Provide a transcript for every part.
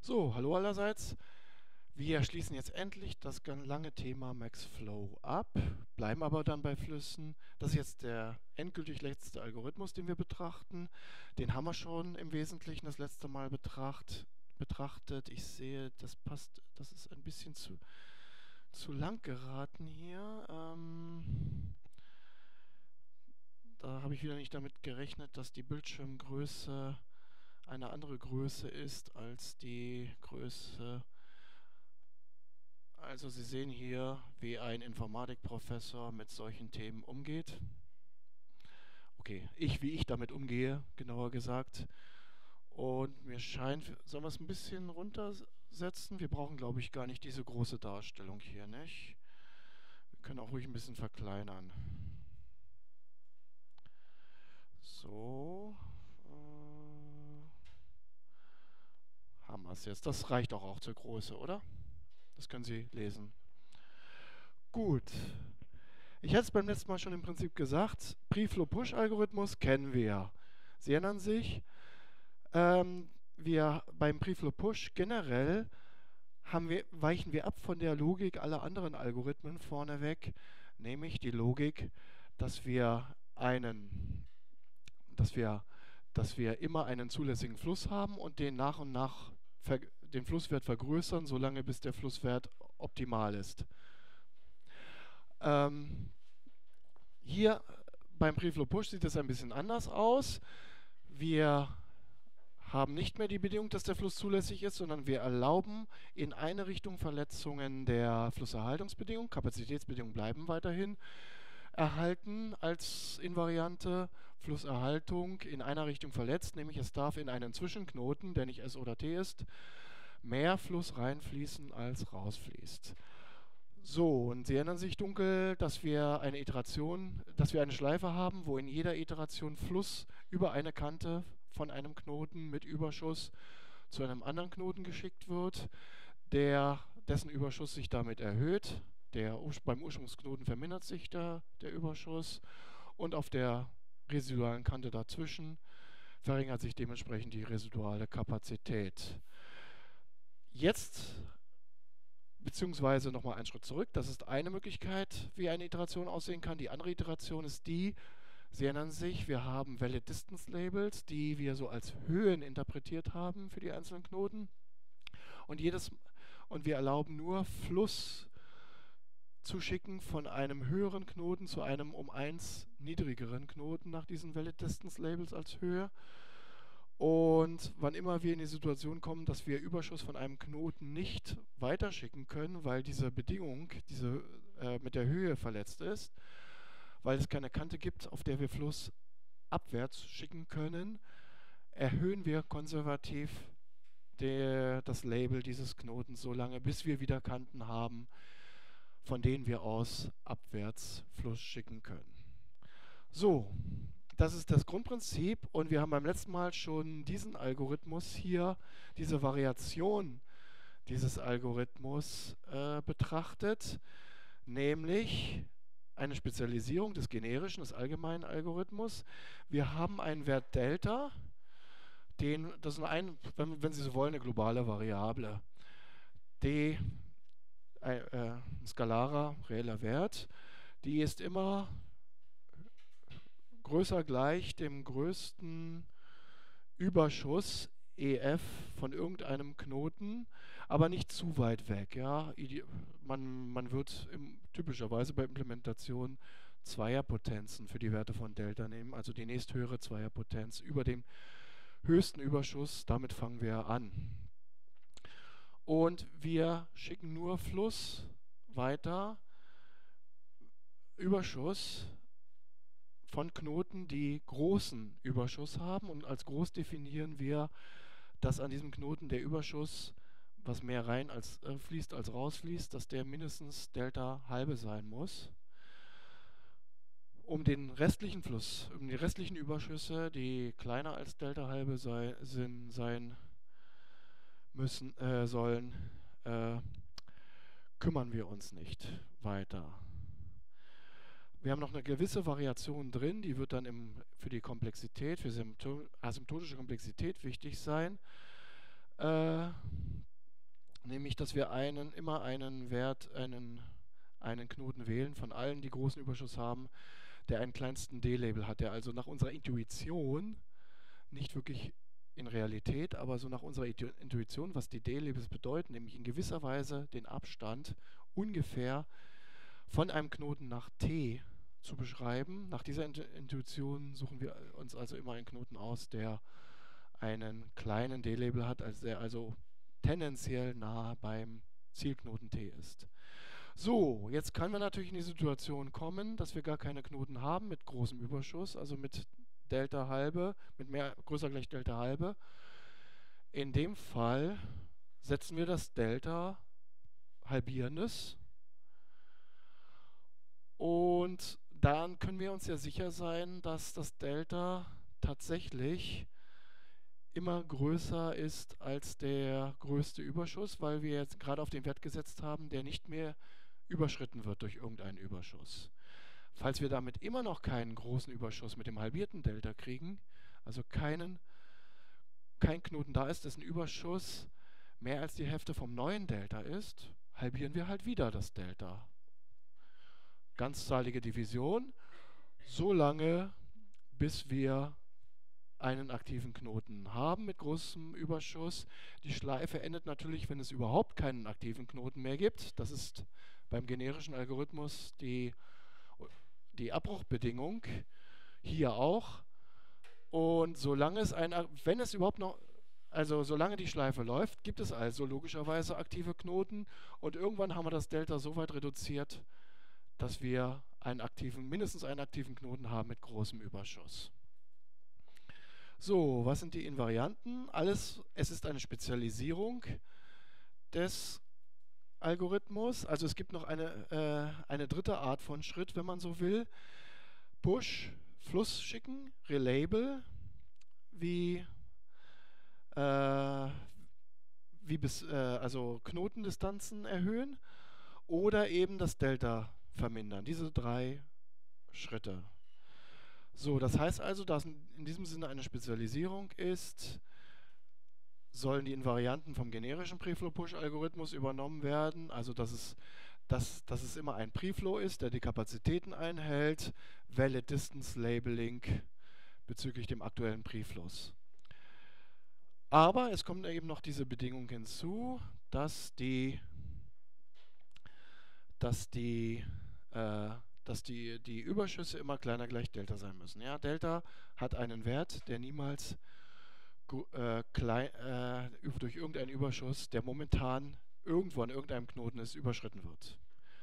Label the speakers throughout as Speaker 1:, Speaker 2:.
Speaker 1: So, hallo allerseits. Wir schließen jetzt endlich das lange Thema Max-Flow ab, bleiben aber dann bei Flüssen. Das ist jetzt der endgültig letzte Algorithmus, den wir betrachten. Den haben wir schon im Wesentlichen das letzte Mal betrachtet. Ich sehe, das passt, das ist ein bisschen zu lang geraten hier. Da habe ich wieder nicht damit gerechnet, dass die Bildschirmgröße eine andere Größe ist als die Größe. Also Sie sehen hier, wie ein Informatikprofessor mit solchen Themen umgeht. Okay, wie ich damit umgehe, genauer gesagt. Und mir scheint, sollen wir es ein bisschen runtersetzen? Wir brauchen, glaube ich, gar nicht diese große Darstellung hier, nicht? Wir können auch ruhig ein bisschen verkleinern. So. Haben wir es jetzt. Das reicht auch zur Größe, oder? Das können Sie lesen. Gut. Ich hatte es beim letzten Mal schon im Prinzip gesagt, Preflow-Push-Algorithmus kennen wir. Sie erinnern sich, wir beim Preflow-Push generell weichen wir ab von der Logik aller anderen Algorithmen vorneweg, nämlich die Logik, dass wir einen, dass wir, dass wir immer einen zulässigen Fluss haben und den nach und nach den Flusswert vergrößern, solange bis der Flusswert optimal ist. Hier beim Preflow Push sieht es ein bisschen anders aus. Wir haben nicht mehr die Bedingung, dass der Fluss zulässig ist, sondern wir erlauben in eine Richtung Verletzungen der Flusserhaltungsbedingung. Kapazitätsbedingungen bleiben weiterhin erhalten als Invariante. Flusserhaltung in einer Richtung verletzt, nämlich es darf in einen Zwischenknoten, der nicht S oder T ist, mehr Fluss reinfließen als rausfließt. So, und Sie erinnern sich dunkel, dass wir eine Schleife haben, wo in jeder Iteration Fluss über eine Kante von einem Knoten mit Überschuss zu einem anderen Knoten geschickt wird, dessen Überschuss sich damit erhöht. Beim Ursprungsknoten vermindert sich der Überschuss und auf der residualen Kante dazwischen verringert sich dementsprechend die residuale Kapazität. Jetzt beziehungsweise nochmal einen Schritt zurück. Das ist eine Möglichkeit, wie eine Iteration aussehen kann. Die andere Iteration ist die, Sie erinnern sich, wir haben Valid Distance Labels, die wir so als Höhen interpretiert haben für die einzelnen Knoten. Und wir erlauben nur Fluss zu schicken von einem höheren Knoten zu einem um 1 niedrigeren Knoten nach diesen Valid Distance Labels als Höhe. Und wann immer wir in die Situation kommen, dass wir Überschuss von einem Knoten nicht weiterschicken können, weil diese Bedingung mit der Höhe verletzt ist, weil es keine Kante gibt, auf der wir Fluss abwärts schicken können, erhöhen wir konservativ das Label dieses Knotens so lange, bis wir wieder Kanten haben, von denen wir aus abwärts Fluss schicken können. So, das ist das Grundprinzip und wir haben beim letzten Mal schon diesen Algorithmus hier, diese Variation dieses Algorithmus betrachtet, nämlich eine Spezialisierung des generischen, des allgemeinen Algorithmus. Wir haben einen Wert Delta, das ist wenn Sie so wollen, eine globale Variable. Ein skalarer, reeller Wert, die ist immer größer gleich dem größten Überschuss EF von irgendeinem Knoten, aber nicht zu weit weg. Ja? Man wird typischerweise bei Implementation Zweierpotenzen für die Werte von Delta nehmen, also die nächsthöhere Zweierpotenz über dem höchsten Überschuss. Damit fangen wir an. Und wir schicken nur Fluss weiter, Überschuss von Knoten, die großen Überschuss haben. Und als groß definieren wir, dass an diesem Knoten der Überschuss, was mehr fließt als rausfließt, dass der mindestens Delta halbe sein muss. Um die restlichen Überschüsse, die kleiner als Delta halbe sein sollen, kümmern wir uns nicht weiter. Wir haben noch eine gewisse Variation drin, die wird dann für die Komplexität, für asymptotische Komplexität wichtig sein. nämlich dass wir immer einen Wert, einen Knoten wählen von allen, die großen Überschuss haben, der einen kleinsten D-Label hat, der also nach unserer Intuition, nicht wirklich in Realität, aber so nach unserer Intuition, was die D-Labels bedeuten, nämlich in gewisser Weise den Abstand ungefähr von einem Knoten nach T zu beschreiben. Nach dieser Intuition suchen wir uns also immer einen Knoten aus, der einen kleinen D-Label hat, also der also tendenziell nah beim Zielknoten T ist. So, jetzt können wir natürlich in die Situation kommen, dass wir gar keine Knoten haben mit großem Überschuss, also mit Delta halbe, mit mehr größer gleich Delta halbe. In dem Fall setzen wir das Delta halbierendes und dann können wir uns ja sicher sein, dass das Delta tatsächlich immer größer ist als der größte Überschuss, weil wir jetzt gerade auf den Wert gesetzt haben, der nicht mehr überschritten wird durch irgendeinen Überschuss. Falls wir damit immer noch keinen großen Überschuss mit dem halbierten Delta kriegen, also kein Knoten da ist, dessen Überschuss mehr als die Hälfte vom neuen Delta ist, halbieren wir halt wieder das Delta. Ganzzahlige Division, so lange, bis wir einen aktiven Knoten haben mit großem Überschuss. Die Schleife endet natürlich, wenn es überhaupt keinen aktiven Knoten mehr gibt. Das ist beim generischen Algorithmus die Abbruchbedingung, hier auch. Und solange solange die Schleife läuft, gibt es also logischerweise aktive Knoten und irgendwann haben wir das Delta so weit reduziert, dass wir mindestens einen aktiven Knoten haben mit großem Überschuss. So, was sind die Invarianten? Es ist eine Spezialisierung des Algorithmus. Also es gibt noch eine dritte Art von Schritt, wenn man so will. Push, Fluss schicken, Relabel, also Knotendistanzen erhöhen oder eben das Delta vermindern. Diese 3 Schritte. So, das heißt also, dass in diesem Sinne eine Spezialisierung ist, sollen die Invarianten vom generischen Preflow-Push-Algorithmus übernommen werden, also dass es immer ein Preflow ist, der die Kapazitäten einhält, Valid Distance Labeling bezüglich dem aktuellen Preflows. Aber es kommt eben noch diese Bedingung hinzu, dass die Überschüsse immer kleiner gleich Delta sein müssen. Ja, Delta hat einen Wert, der niemals durch irgendeinen Überschuss, der momentan irgendwo an irgendeinem Knoten ist, überschritten wird.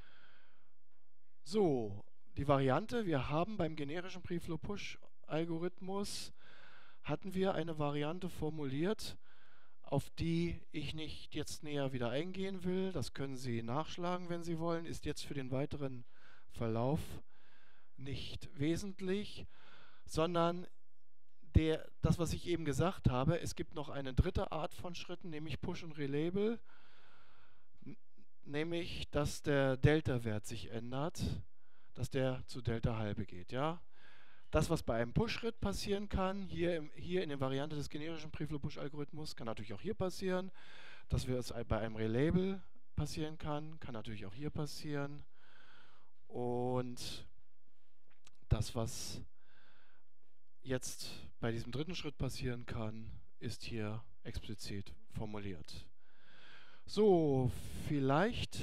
Speaker 1: So, die Variante, wir haben beim generischen Preflow-Push-Algorithmus hatten wir eine Variante formuliert, auf die ich nicht jetzt näher wieder eingehen will. Das können Sie nachschlagen, wenn Sie wollen, ist jetzt für den weiteren Verlauf nicht wesentlich, sondern das, was ich eben gesagt habe, es gibt noch eine dritte Art von Schritten, nämlich Push und Relabel, nämlich, dass der Delta-Wert sich ändert, dass der zu Delta halbe geht. Ja? Das, was bei einem Push-Schritt passieren kann, hier in der Variante des generischen Preflow-Push-Algorithmus, kann natürlich auch hier passieren. Dass es bei einem Relabel passieren kann natürlich auch hier passieren. Und das, was jetzt bei diesem dritten Schritt passieren kann, ist hier explizit formuliert. So, vielleicht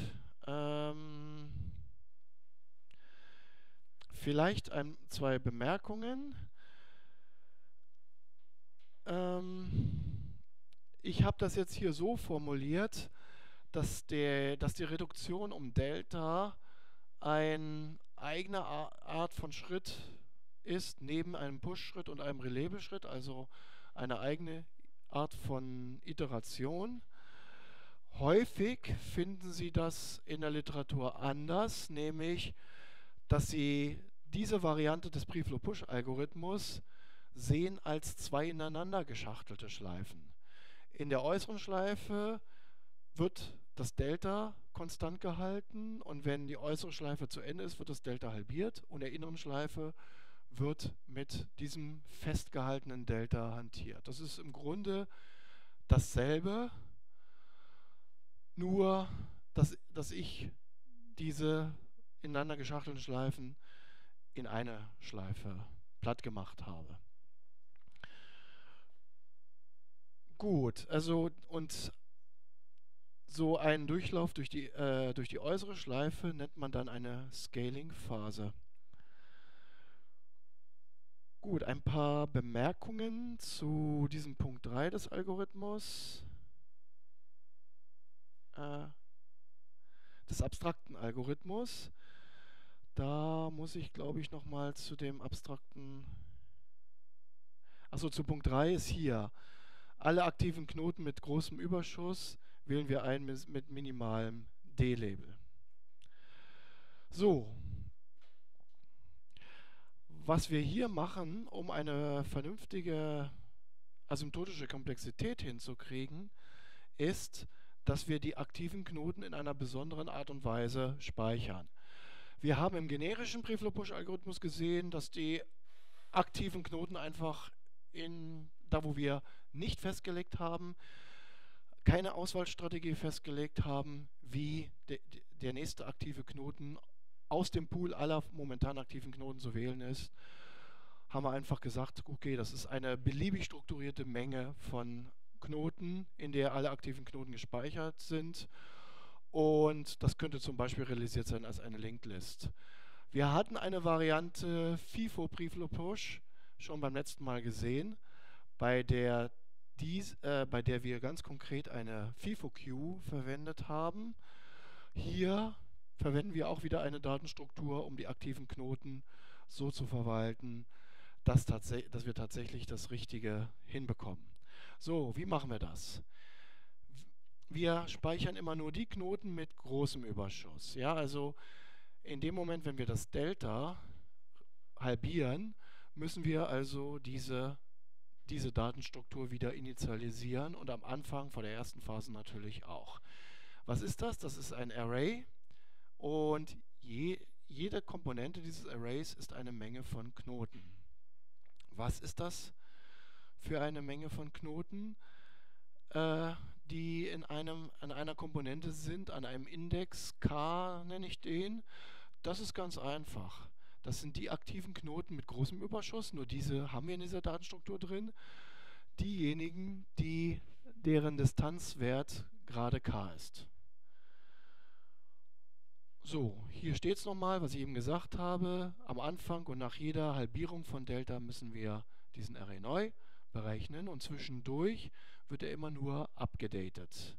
Speaker 1: zwei Bemerkungen. Ich habe das jetzt hier so formuliert, dass die Reduktion um Delta eine eigene Art von Schritt ist, neben einem Push-Schritt und einem Relabel-Schritt, also eine eigene Art von Iteration. Häufig finden Sie das in der Literatur anders, nämlich, dass Sie diese Variante des Preflow-Push-Algorithmus sehen als 2 ineinander geschachtelte Schleifen. In der äußeren Schleife wird das Delta konstant gehalten und wenn die äußere Schleife zu Ende ist, wird das Delta halbiert und in der inneren Schleife wird mit diesem festgehaltenen Delta hantiert. Das ist im Grunde dasselbe, nur, dass ich diese ineinander geschachtelten Schleifen in eine Schleife platt gemacht habe. Gut, also und so einen Durchlauf durch die äußere Schleife nennt man dann eine Scaling-Phase. Gut, ein paar Bemerkungen zu diesem Punkt 3 des Algorithmus, äh, des abstrakten Algorithmus. Da muss ich, glaube ich, nochmal zu dem abstrakten. Achso, zu Punkt 3 ist hier. Alle aktiven Knoten mit großem Überschuss wählen wir ein mit minimalem D-Label. So, was wir hier machen, um eine vernünftige asymptotische Komplexität hinzukriegen, ist, dass wir die aktiven Knoten in einer besonderen Art und Weise speichern. Wir haben im generischen Preflop-Push-Algorithmus gesehen, dass die aktiven Knoten einfach da, wo wir nicht festgelegt haben, keine Auswahlstrategie festgelegt haben, wie der nächste aktive Knoten aus dem Pool aller momentan aktiven Knoten zu wählen ist, haben wir einfach gesagt, okay, das ist eine beliebig strukturierte Menge von Knoten, in der alle aktiven Knoten gespeichert sind. Und das könnte zum Beispiel realisiert sein als eine Linked List. Wir hatten eine Variante FIFO Preflop Push schon beim letzten Mal gesehen, bei der wir ganz konkret eine FIFO-Queue verwendet haben. Hier verwenden wir auch wieder eine Datenstruktur, um die aktiven Knoten so zu verwalten, dass wir tatsächlich das Richtige hinbekommen. So, wie machen wir das? Wir speichern immer nur die Knoten mit großem Überschuss. Ja, also in dem Moment, wenn wir das Delta halbieren, müssen wir also diese Datenstruktur wieder initialisieren und am Anfang vor der ersten Phase natürlich auch. Was ist das? Das ist ein Array und jede Komponente dieses Arrays ist eine Menge von Knoten. Was ist das für eine Menge von Knoten, die an einer Komponente sind, an einem Index k nenne ich den? Das ist ganz einfach. Das sind die aktiven Knoten mit großem Überschuss, nur diese haben wir in dieser Datenstruktur drin. Diejenigen, deren Distanzwert gerade k ist. So, hier steht es nochmal, was ich eben gesagt habe. Am Anfang und nach jeder Halbierung von Delta müssen wir diesen Array neu berechnen und zwischendurch wird er immer nur abgedatet.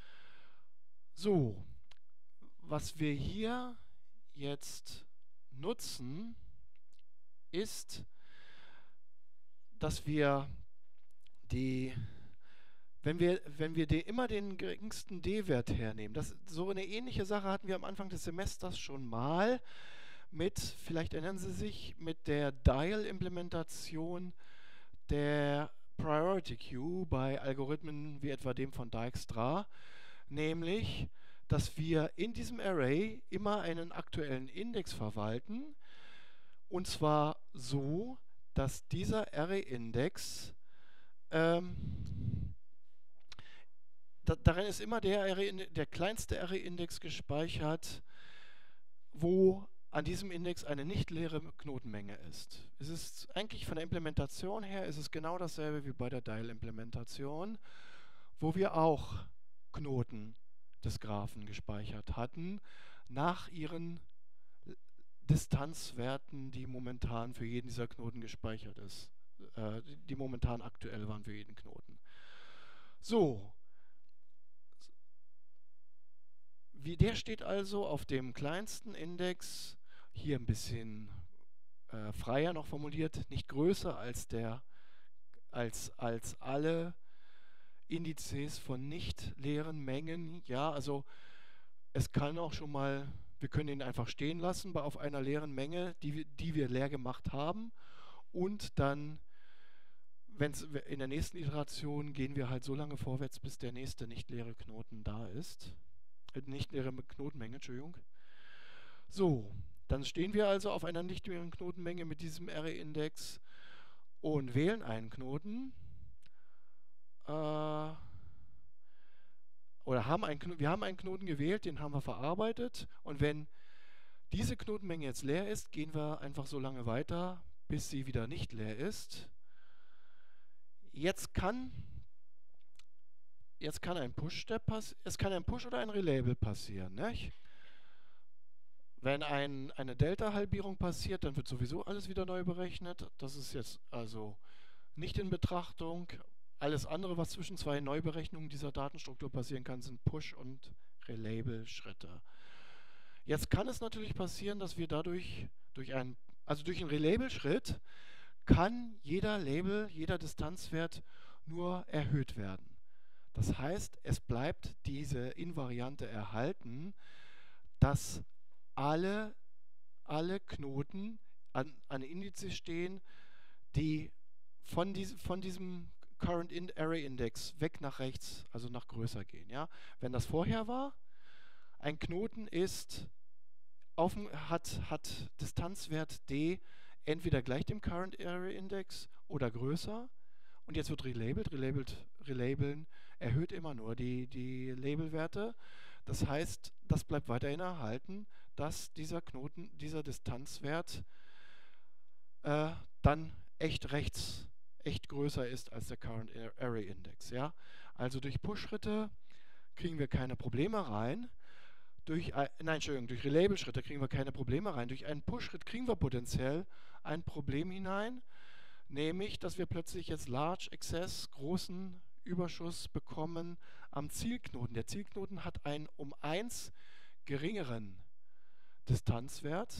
Speaker 1: So, was wir hier jetzt nutzen, ist, dass wir wenn wir immer den geringsten D-Wert hernehmen, so eine ähnliche Sache hatten wir am Anfang des Semesters schon mal vielleicht erinnern Sie sich, mit der Dial-Implementation der Priority Queue bei Algorithmen wie etwa dem von Dijkstra, nämlich, dass wir in diesem Array immer einen aktuellen Index verwalten, und zwar so, dass dieser Array-Index darin ist immer der kleinste Array-Index gespeichert, wo an diesem Index eine nicht leere Knotenmenge ist. Es ist eigentlich von der Implementation her ist es genau dasselbe wie bei der Dial-Implementation, wo wir auch Knoten des Graphen gespeichert hatten, nach ihren Distanzwerten, die momentan für jeden dieser Knoten gespeichert ist, die momentan aktuell waren für jeden Knoten. So, der steht also auf dem kleinsten Index, hier ein bisschen freier noch formuliert, nicht größer als alle Indizes von nicht leeren Mengen. Ja, also es kann auch schon mal, wir können ihn einfach stehen lassen auf einer leeren Menge, die wir leer gemacht haben, und dann in der nächsten Iteration gehen wir halt so lange vorwärts, bis der nächste nicht leere Knoten da ist. Nicht leere Knotenmenge, Entschuldigung. So, dann stehen wir also auf einer nicht leeren Knotenmenge mit diesem Array-Index und wählen einen Knoten. Oder oder wir haben einen Knoten gewählt, den haben wir verarbeitet. Und wenn diese Knotenmenge jetzt leer ist, gehen wir einfach so lange weiter, bis sie wieder nicht leer ist. Jetzt kann ein es kann ein Push oder ein Relabel passieren, nicht? Wenn eine Delta-Halbierung passiert, dann wird sowieso alles wieder neu berechnet. Das ist jetzt also nicht in Betrachtung. Alles andere, was zwischen zwei Neuberechnungen dieser Datenstruktur passieren kann, sind Push- und Relabel-Schritte. Jetzt kann es natürlich passieren, dass wir dadurch durch einen Relabel-Schritt kann jeder Label, jeder Distanzwert nur erhöht werden. Das heißt, es bleibt diese Invariante erhalten, dass alle Knoten an Indizes stehen, die von diesem Current Array Index weg nach rechts, also nach größer gehen. Ja? Wenn das vorher war, ein Knoten hat Distanzwert d entweder gleich dem Current Array Index oder größer. Und jetzt wird relabeln erhöht immer nur die Labelwerte. Das heißt, das bleibt weiterhin erhalten, dass dieser Distanzwert dann echt größer ist als der Current Array Index. Ja? Also durch Push-Schritte kriegen wir keine Probleme rein. Durch Relabel-Schritte kriegen wir keine Probleme rein. Durch einen Push-Schritt kriegen wir potenziell ein Problem hinein, nämlich, dass wir plötzlich jetzt Large Excess, großen Überschuss bekommen am Zielknoten. Der Zielknoten hat einen um 1 geringeren Distanzwert,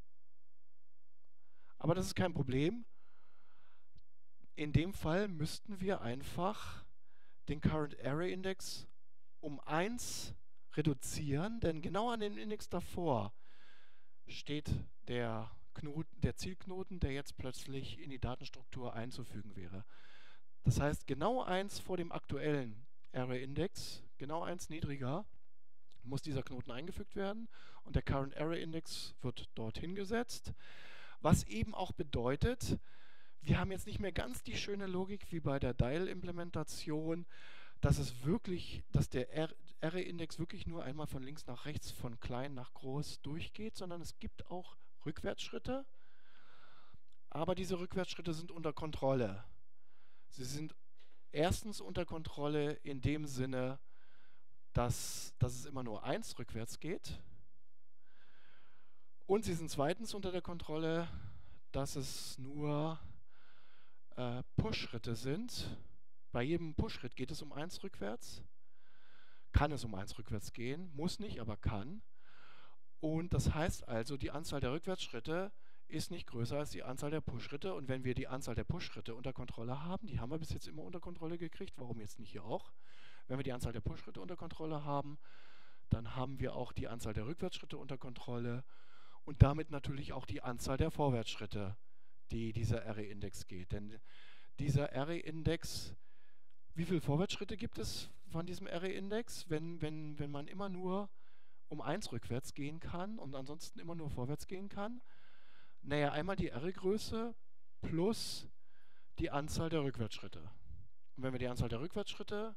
Speaker 1: aber das ist kein Problem. In dem Fall müssten wir einfach den Current Array Index um 1 reduzieren, denn genau an dem Index davor steht der Zielknoten, der jetzt plötzlich in die Datenstruktur einzufügen wäre. Das heißt, genau 1 vor dem aktuellen Array Index, genau 1 niedriger, muss dieser Knoten eingefügt werden und der Current Array Index wird dorthin gesetzt. Was eben auch bedeutet, wir haben jetzt nicht mehr ganz die schöne Logik wie bei der Dial-Implementation, dass der Array-Index wirklich nur einmal von links nach rechts, von klein nach groß durchgeht, sondern es gibt auch Rückwärtsschritte, aber diese Rückwärtsschritte sind unter Kontrolle. Sie sind erstens unter Kontrolle in dem Sinne, dass es immer nur 1 rückwärts geht, und sie sind zweitens unter der Kontrolle, dass es nur Push-Schritte sind. Bei jedem Push-Schritt geht es um 1 rückwärts. Kann es um 1 rückwärts gehen, muss nicht, aber kann. Und das heißt also, die Anzahl der Rückwärtsschritte ist nicht größer als die Anzahl der Push-Schritte. Und wenn wir die Anzahl der Push-Schritte unter Kontrolle haben, die haben wir bis jetzt immer unter Kontrolle gekriegt, warum jetzt nicht hier auch? Wenn wir die Anzahl der Push-Schritte unter Kontrolle haben, dann haben wir auch die Anzahl der Rückwärtsschritte unter Kontrolle und damit natürlich auch die Anzahl der Vorwärtsschritte, die dieser Array-Index geht. Denn dieser Array-Index, wie viele Vorwärtsschritte gibt es von diesem Array-Index, wenn man immer nur um 1 rückwärts gehen kann und ansonsten immer nur vorwärts gehen kann? Naja, einmal die Array-Größe plus die Anzahl der Rückwärtsschritte. Und wenn wir die Anzahl der Rückwärtsschritte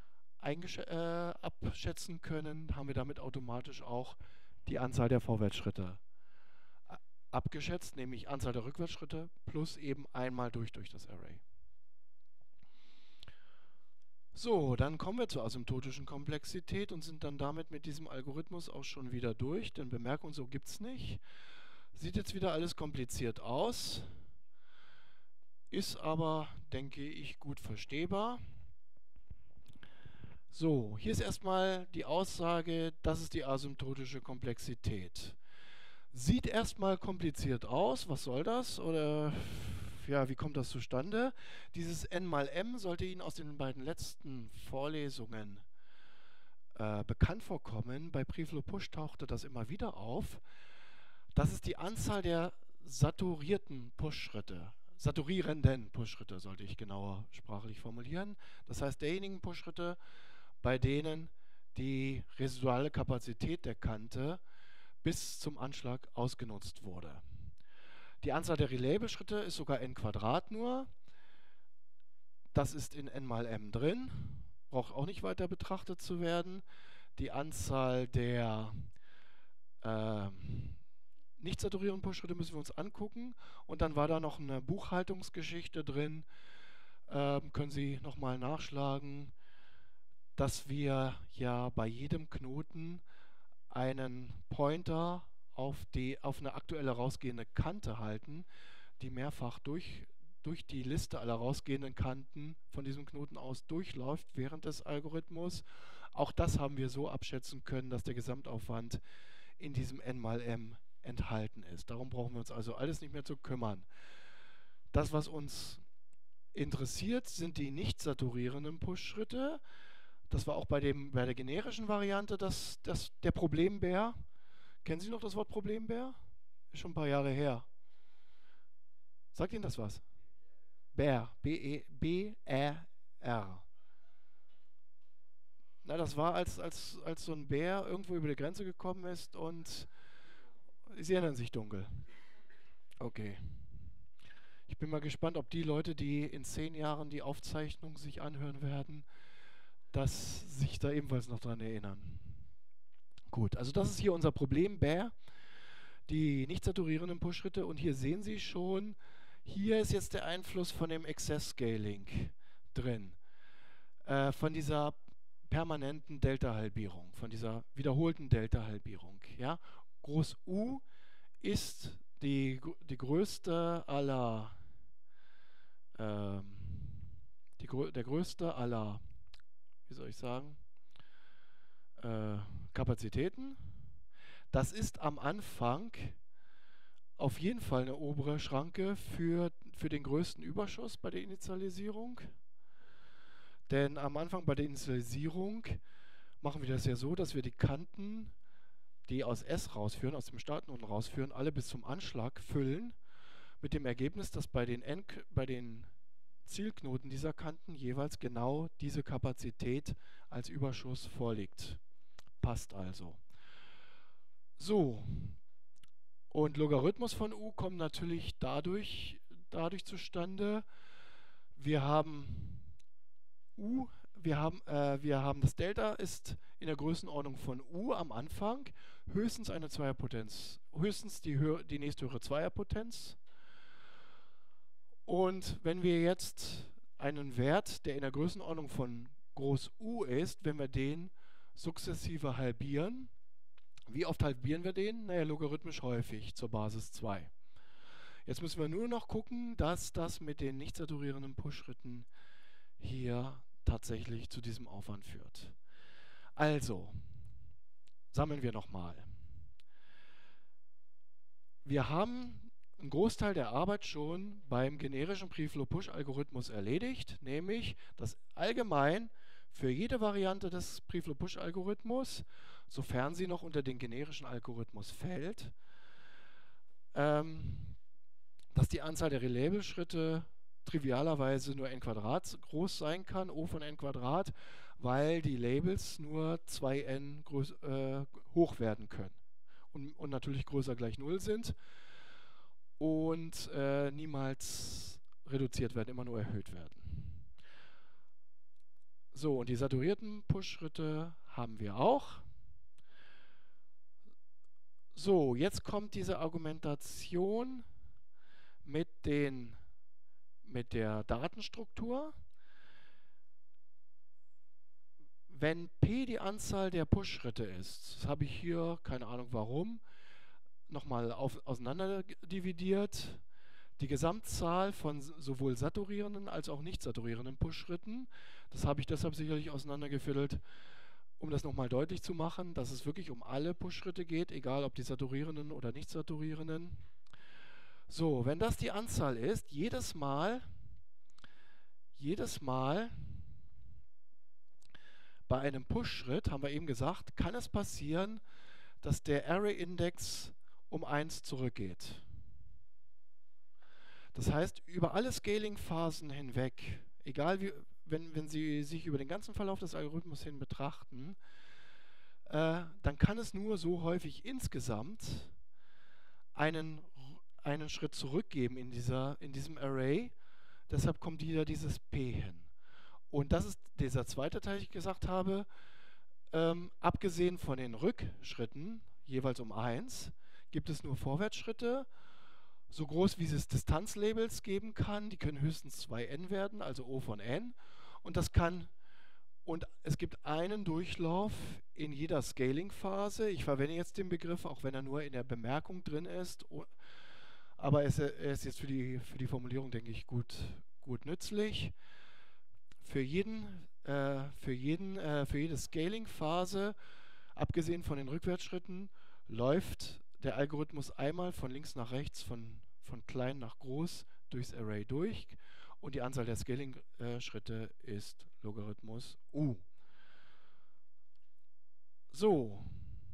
Speaker 1: abschätzen können, haben wir damit automatisch auch die Anzahl der Vorwärtsschritte abgeschätzt, nämlich Anzahl der Rückwärtsschritte plus eben einmal durch das Array. So, dann kommen wir zur asymptotischen Komplexität und sind dann damit mit diesem Algorithmus auch schon wieder durch, denn Bemerkung, so gibt es nicht. Sieht jetzt wieder alles kompliziert aus, ist aber, denke ich, gut verstehbar. So, hier ist erstmal die Aussage, das ist die asymptotische Komplexität. Sieht erstmal kompliziert aus, was soll das? Oder ja, wie kommt das zustande? Dieses n mal m sollte Ihnen aus den beiden letzten Vorlesungen bekannt vorkommen. Bei Preflow-Push tauchte das immer wieder auf. Das ist die Anzahl der saturierenden Push-Schritte sollte ich genauer sprachlich formulieren. Das heißt, derjenigen Push-Schritte, bei denen die residuale Kapazität der Kante bis zum Anschlag ausgenutzt wurde. Die Anzahl der Relabel-Schritte ist sogar n² nur. Das ist in n mal m drin. braucht auch nicht weiter betrachtet zu werden. Die Anzahl der nicht saturierenden Push-Schritte müssen wir uns angucken. Und dann war da noch eine Buchhaltungsgeschichte drin. Können Sie nochmal nachschlagen, dass wir ja bei jedem Knoten einen Pointer auf eine aktuelle rausgehende Kante halten, die mehrfach durch die Liste aller rausgehenden Kanten von diesem Knoten aus durchläuft während des Algorithmus. Auch das haben wir so abschätzen können, dass der Gesamtaufwand in diesem n mal m enthalten ist. Darum brauchen wir uns also alles nicht mehr zu kümmern. Das, was uns interessiert, sind die nicht saturierenden Push-Schritte. Das war auch bei der generischen Variante der Problembär. Kennen Sie noch das Wort Problembär? Ist schon ein paar Jahre her. Sagt Ihnen das was? Bär. B-E-B-R-R. Na, das war, als so ein Bär irgendwo über die Grenze gekommen ist und Sie erinnern sich dunkel. Okay. Ich bin mal gespannt, ob die Leute, die in 10 Jahren die Aufzeichnung sich anhören werden, dass sich da ebenfalls noch dran erinnern. Gut, also das ist hier unser Problem, Bär, die nicht saturierenden Push-Schritte. Und hier sehen Sie schon, hier ist jetzt der Einfluss von dem Excess-Scaling drin, von dieser permanenten Delta-Halbierung, von dieser wiederholten Delta-Halbierung. Ja? Groß U ist die größte aller, der größte aller, wie soll ich sagen, Kapazitäten. Das ist am Anfang auf jeden Fall eine obere Schranke für den größten Überschuss bei der Initialisierung. Denn am Anfang bei der Initialisierung machen wir das ja so, dass wir die Kanten, die aus S rausführen, aus dem Startnoten rausführen, alle bis zum Anschlag füllen, mit dem Ergebnis, dass bei den Zielknoten dieser Kanten jeweils genau diese Kapazität als Überschuss vorliegt. Passt also. So, und Logarithmus von U kommt natürlich dadurch zustande, wir haben das Delta ist in der Größenordnung von U am Anfang höchstens eine Zweierpotenz, höchstens die nächsthöhere Zweierpotenz. Und wenn wir jetzt einen Wert, der in der Größenordnung von Groß U ist, wenn wir den sukzessive halbieren, wie oft halbieren wir den? Naja, logarithmisch häufig zur Basis 2. Jetzt müssen wir nur noch gucken, dass das mit den nicht saturierenden Push-Schritten hier tatsächlich zu diesem Aufwand führt. Also, sammeln wir nochmal. Wir haben einen Großteil der Arbeit schon beim generischen Preflow-Push-Algorithmus erledigt, nämlich dass allgemein für jede Variante des Preflow-Push-Algorithmus, sofern sie noch unter den generischen Algorithmus fällt, dass die Anzahl der Relabel-Schritte trivialerweise nur n Quadrat groß sein kann, O von n Quadrat, weil die Labels nur 2n hoch werden können und natürlich größer gleich 0 sind und niemals reduziert werden, immer nur erhöht werden. So, und die saturierten Push-Schritte haben wir auch. So, jetzt kommt diese Argumentation mit der Datenstruktur. Wenn P die Anzahl der Push-Schritte ist, das habe ich hier, keine Ahnung warum, nochmal auseinander dividiert, die Gesamtzahl von sowohl saturierenden als auch nicht saturierenden Push-Schritten, das habe ich deshalb sicherlich auseinandergefädelt, um das nochmal deutlich zu machen, dass es wirklich um alle Push-Schritte geht, egal ob die saturierenden oder nicht saturierenden. So, wenn das die Anzahl ist, jedes Mal bei einem Push-Schritt, haben wir eben gesagt, kann es passieren, dass der Array-Index um 1 zurückgeht. Das heißt, über alle Scaling-Phasen hinweg, egal wie, wenn Sie sich über den ganzen Verlauf des Algorithmus hin betrachten, dann kann es nur so häufig insgesamt einen Schritt zurückgeben in diesem Array. Deshalb kommt wieder dieses P hin. Und das ist dieser zweite Teil, den ich gesagt habe. Abgesehen von den Rückschritten, jeweils um 1, gibt es nur Vorwärtsschritte, so groß wie es Distanzlabels geben kann. Die können höchstens 2n werden, also O von n. Und es gibt einen Durchlauf in jeder Scaling-Phase. Ich verwende jetzt den Begriff, auch wenn er nur in der Bemerkung drin ist. Aber er ist jetzt für die Formulierung, denke ich, gut nützlich. Für jede Scaling-Phase, abgesehen von den Rückwärtsschritten, läuft der Algorithmus einmal von links nach rechts, von klein nach groß durchs Array durch. Und die Anzahl der Scaling-Schritte ist Logarithmus U. So.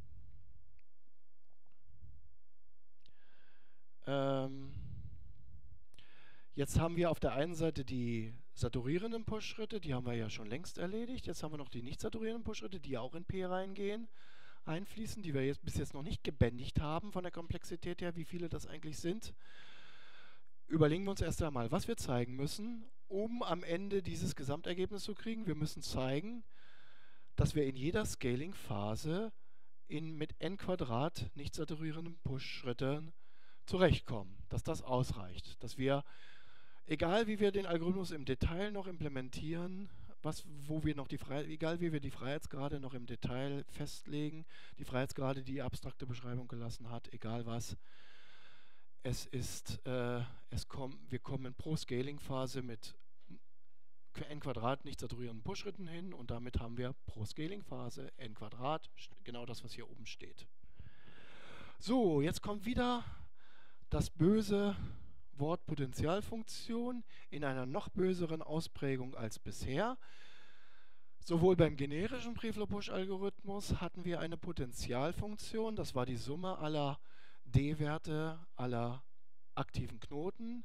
Speaker 1: Jetzt haben wir auf der einen Seite die saturierenden Push-Schritte, die haben wir ja schon längst erledigt. Jetzt haben wir noch die nicht saturierenden Push-Schritte, die ja auch in P einfließen, die wir bis jetzt noch nicht gebändigt haben von der Komplexität her, wie viele das eigentlich sind. Überlegen wir uns erst einmal, was wir zeigen müssen, um am Ende dieses Gesamtergebnis zu kriegen. Wir müssen zeigen, dass wir in jeder Scaling-Phase mit n² nicht saturierenden Push-Schritten zurechtkommen, dass das ausreicht, dass wir, egal wie wir den Algorithmus im Detail noch implementieren, egal wie wir die Freiheitsgrade noch im Detail festlegen, die Freiheitsgrade, die abstrakte Beschreibung gelassen hat, egal was, wir kommen pro Scaling-Phase mit n² nicht saturierenden Push-Schritten hin und damit haben wir pro Scaling-Phase n², genau das, was hier oben steht. So, jetzt kommt wieder das böse Wort Potentialfunktion in einer noch böseren Ausprägung als bisher. Sowohl beim generischen Preflop-Push-Algorithmus hatten wir eine Potentialfunktion, das war die Summe aller D-Werte aller aktiven Knoten.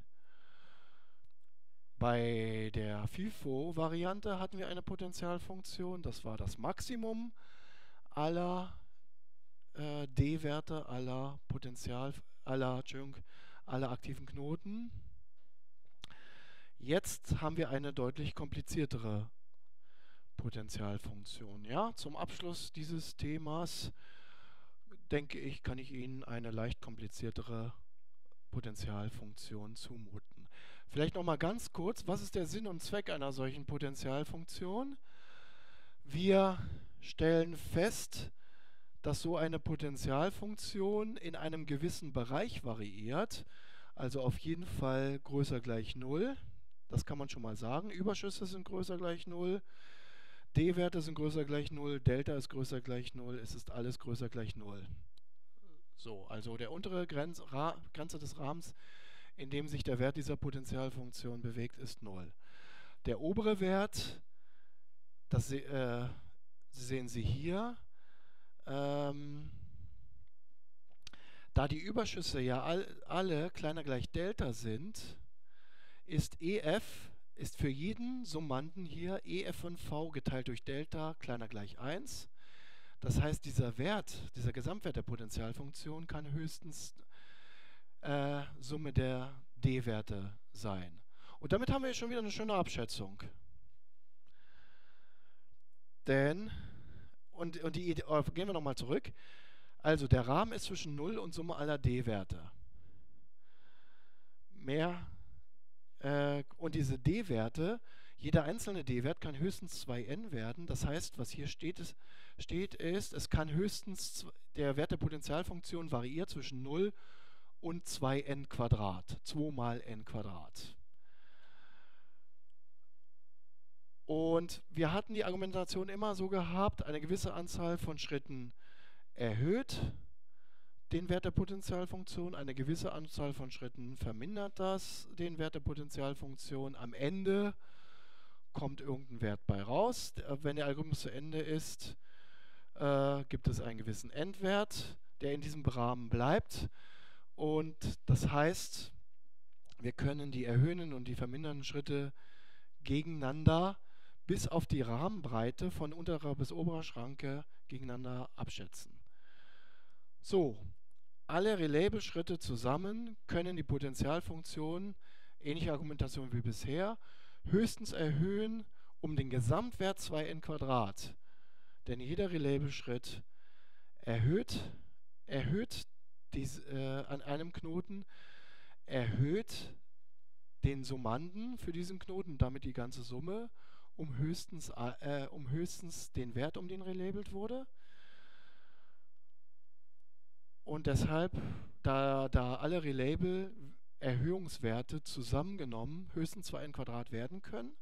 Speaker 1: Bei der FIFO-Variante hatten wir eine Potentialfunktion, das war das Maximum aller D-Werte aller aktiven Knoten. Jetzt haben wir eine deutlich kompliziertere Potentialfunktion. Ja? Zum Abschluss dieses Themas, denke ich, kann ich Ihnen eine leicht kompliziertere Potentialfunktion zumuten. Vielleicht noch mal ganz kurz, was ist der Sinn und Zweck einer solchen Potentialfunktion? Wir stellen fest, dass so eine Potentialfunktion in einem gewissen Bereich variiert, also auf jeden Fall größer gleich 0. Das kann man schon mal sagen. Überschüsse sind größer gleich 0, D-Werte sind größer gleich 0, Delta ist größer gleich 0, es ist alles größer gleich 0. So, also der untere Grenze des Rahmens, in dem sich der Wert dieser Potentialfunktion bewegt, ist 0. Der obere Wert, das sehen Sie hier, da die Überschüsse ja alle kleiner gleich Delta sind, ist für jeden Summanden hier EF von V geteilt durch Delta kleiner gleich 1. Das heißt, dieser Gesamtwert der Potentialfunktion kann höchstens Summe der D-Werte sein. Und damit haben wir schon wieder eine schöne Abschätzung. Gehen wir nochmal zurück. Also der Rahmen ist zwischen 0 und Summe aller D-Werte. Und diese D-Werte, jeder einzelne D-Wert kann höchstens 2n werden. Das heißt, was hier steht, es kann höchstens, der Wert der Potentialfunktion variiert zwischen 0 und 2n², 2 mal n². Und wir hatten die Argumentation immer so gehabt, eine gewisse Anzahl von Schritten erhöht den Wert der Potentialfunktion, eine gewisse Anzahl von Schritten vermindert den Wert der Potentialfunktion. Am Ende kommt irgendein Wert bei raus. Wenn der Algorithmus zu Ende ist, gibt es einen gewissen Endwert, der in diesem Rahmen bleibt. Und das heißt, wir können die erhöhenden und die vermindernden Schritte gegeneinander bis auf die Rahmenbreite von unterer bis oberer Schranke gegeneinander abschätzen. So, alle Relable-Schritte zusammen können die Potentialfunktion, ähnliche Argumentation wie bisher, höchstens erhöhen um den Gesamtwert 2n². Denn jeder Relabel-Schritt erhöht an einem Knoten, erhöht den Summanden für diesen Knoten, damit die ganze Summe um höchstens den Wert, um den relabelt wurde. Und deshalb, da alle Relabel-Erhöhungswerte zusammengenommen höchstens 2n² werden können,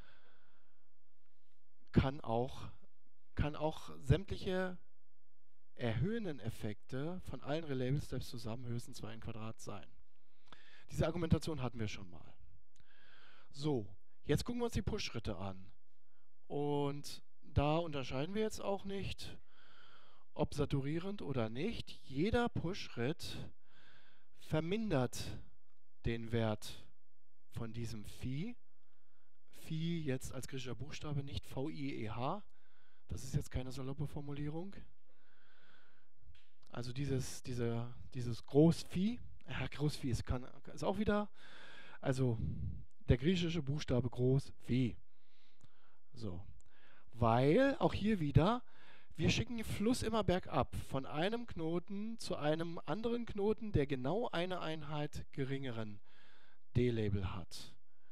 Speaker 1: kann auch sämtliche erhöhenden Effekte von allen Relabel-Steps zusammen höchstens 2n² sein. Diese Argumentation hatten wir schon mal. So, jetzt gucken wir uns die Push-Schritte an. Und da unterscheiden wir jetzt auch nicht, ob saturierend oder nicht. Jeder Push-Schritt vermindert den Wert von diesem Phi. Phi jetzt als griechischer Buchstabe, nicht V-I-E-H. Das ist jetzt keine saloppe Formulierung. Also dieses Groß-Phi, Groß-Phi ist auch wieder, also der griechische Buchstabe Groß-Phi. So, weil auch hier wieder, wir schicken den Fluss immer bergab, von einem Knoten zu einem anderen Knoten, der genau eine Einheit geringeren D-Label hat.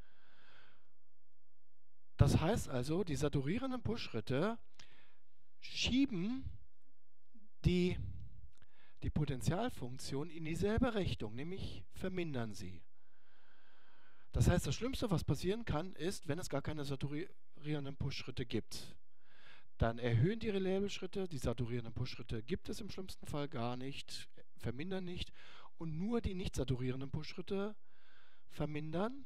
Speaker 1: Das heißt also, die saturierenden Push-Schritte schieben die Potentialfunktion in dieselbe Richtung, nämlich vermindern sie. Das heißt, das Schlimmste, was passieren kann, ist, wenn es gar keine saturierenden Push-Schritte gibt. Dann erhöhen die Relabel-Schritte, die saturierenden Push-Schritte gibt es im schlimmsten Fall gar nicht, vermindern nicht, und nur die nicht saturierenden Push-Schritte vermindern.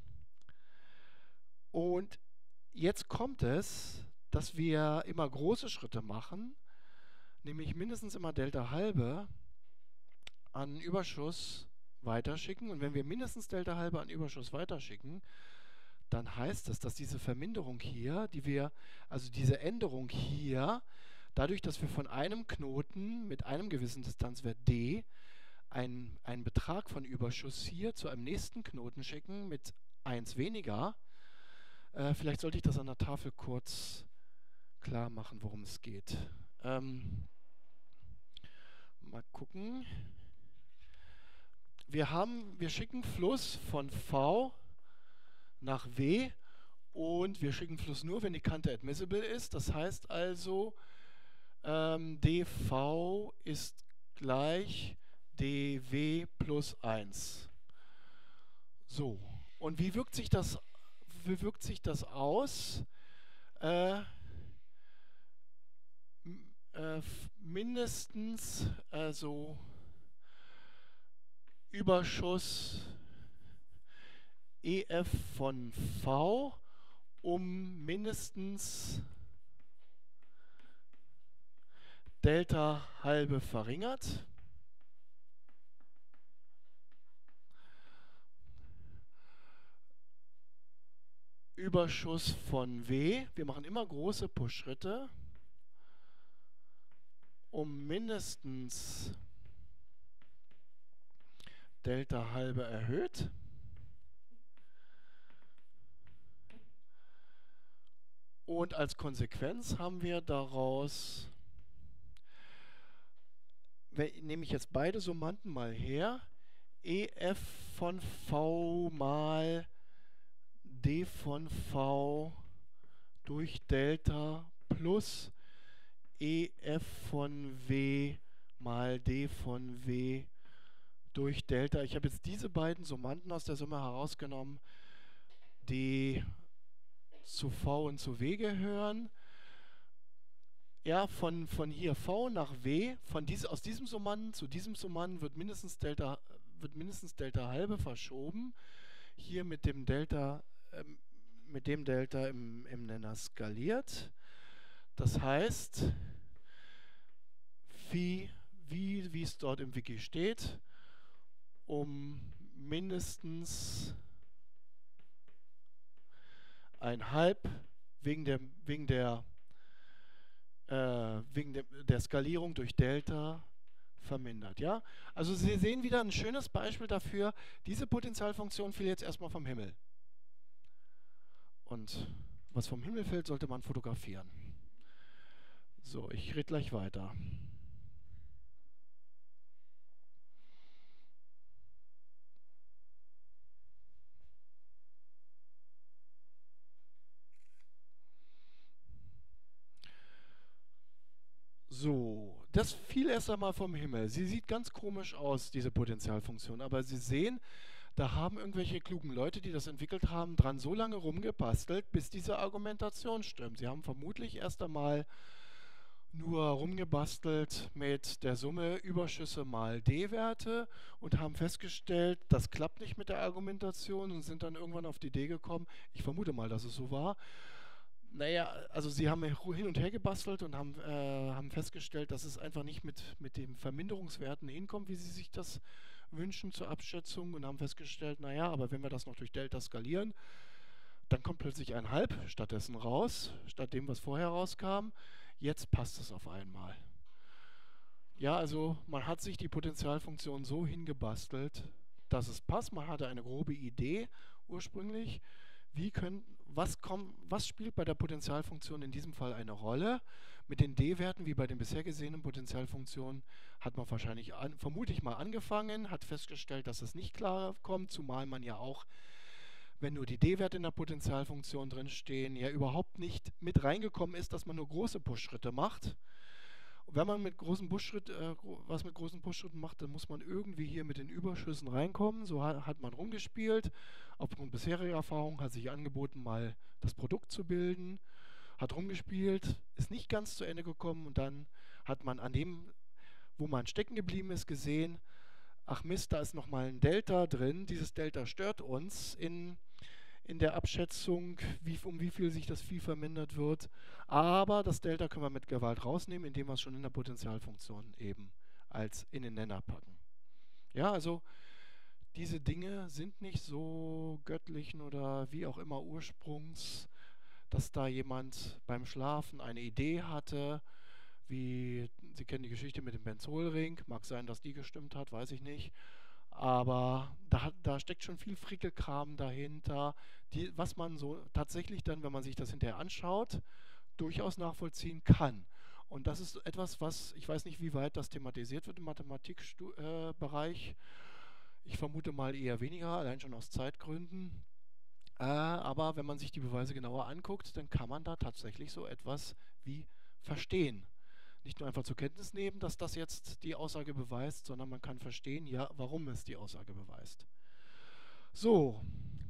Speaker 1: Und jetzt kommt es, dass wir immer große Schritte machen, nämlich mindestens immer Delta halbe an Überschuss weiterschicken. Und wenn wir mindestens Delta halbe an Überschuss weiterschicken, dann heißt es, dass diese Verminderung hier, also diese Änderung hier, dadurch, dass wir von einem Knoten mit einem gewissen Distanzwert d einen Betrag von Überschuss hier zu einem nächsten Knoten schicken mit 1 weniger. Vielleicht sollte ich das an der Tafel kurz klar machen, worum es geht. Mal gucken. Wir schicken Fluss von V nach W und wir schicken Fluss nur, wenn die Kante admissible ist. Das heißt also, dV ist gleich dW plus 1. So, und wie wirkt sich das aus? Mindestens, also Überschuss EF von V um mindestens Delta halbe verringert. Überschuss von W, wir machen immer große Push-Schritte, um mindestens Delta halbe erhöht. Und als Konsequenz haben wir daraus, nehme ich jetzt beide Summanden mal her, EF von V mal D von V durch Delta plus EF von W mal D von W durch Delta. Ich habe jetzt diese beiden Summanden aus der Summe herausgenommen, die zu V und zu W gehören. Ja, von hier V nach W, aus diesem Summanden zu diesem Summanden wird mindestens Delta halbe verschoben. Hier mit dem Delta im Nenner skaliert. Das heißt, Phi, wie es dort im Wiki steht, um mindestens 1/2 wegen der Skalierung durch Delta vermindert. Ja? Also Sie sehen wieder ein schönes Beispiel dafür, diese Potentialfunktion fiel jetzt erstmal vom Himmel. Und Was vom Himmel fällt, sollte man fotografieren. So, ich rede gleich weiter. So, das fiel erst einmal vom Himmel. Sie sieht ganz komisch aus, diese Potentialfunktion. Aber Sie sehen, da haben irgendwelche klugen Leute, die das entwickelt haben, dran so lange rumgebastelt, bis diese Argumentation stimmt. Sie haben vermutlich erst einmal nur rumgebastelt mit der Summe Überschüsse mal D-Werte und haben festgestellt, das klappt nicht mit der Argumentation und sind dann irgendwann auf die Idee gekommen, ich vermute mal, dass es so war. Naja, also sie haben hin und her gebastelt und haben festgestellt, dass es einfach nicht mit den Verminderungswerten hinkommt, wie sie sich das wünschen zur Abschätzung und haben festgestellt, naja, aber wenn wir das noch durch Delta skalieren, dann kommt plötzlich ein Halb stattdessen raus, statt dem, was vorher rauskam. Jetzt passt es auf einmal. Ja, also man hat sich die Potentialfunktion so hingebastelt, dass es passt. Man hatte eine grobe Idee ursprünglich. Was spielt bei der Potentialfunktion in diesem Fall eine Rolle? Mit den D-Werten, wie bei den bisher gesehenen Potentialfunktionen, hat man wahrscheinlich, vermutlich mal angefangen, hat festgestellt, dass es nicht klar kommt, zumal man ja auch, wenn nur die D-Werte in der Potentialfunktion drin stehen, ja überhaupt nicht mit reingekommen ist, dass man nur große Push-Schritte macht. Und wenn man was mit großen Push-Schritten macht, dann muss man irgendwie hier mit den Überschüssen reinkommen. So hat man rumgespielt. Aufgrund bisheriger Erfahrung hat sich angeboten, mal das Produkt zu bilden. Hat rumgespielt, ist nicht ganz zu Ende gekommen und dann hat man an dem, wo man stecken geblieben ist, gesehen, ach Mist, da ist nochmal ein Delta drin. Dieses Delta stört uns in der Abschätzung, um wie viel sich das Phi vermindert wird. Aber das Delta können wir mit Gewalt rausnehmen, indem wir es schon in der Potentialfunktion eben als in den Nenner packen. Ja, also diese Dinge sind nicht so göttlichen oder wie auch immer Ursprungs, dass da jemand beim Schlafen eine Idee hatte, wie, Sie kennen die Geschichte mit dem Benzolring, mag sein, dass die gestimmt hat, weiß ich nicht. Aber da steckt schon viel Frickelkram dahinter, was man so tatsächlich dann, wenn man sich das hinterher anschaut, durchaus nachvollziehen kann. Und das ist etwas, was, ich weiß nicht, wie weit das thematisiert wird im Mathematikbereich. Ich vermute mal eher weniger, allein schon aus Zeitgründen. Aber wenn man sich die Beweise genauer anguckt, dann kann man da tatsächlich so etwas wie verstehen. Nicht nur einfach zur Kenntnis nehmen, dass das jetzt die Aussage beweist, sondern man kann verstehen, ja, warum es die Aussage beweist. So,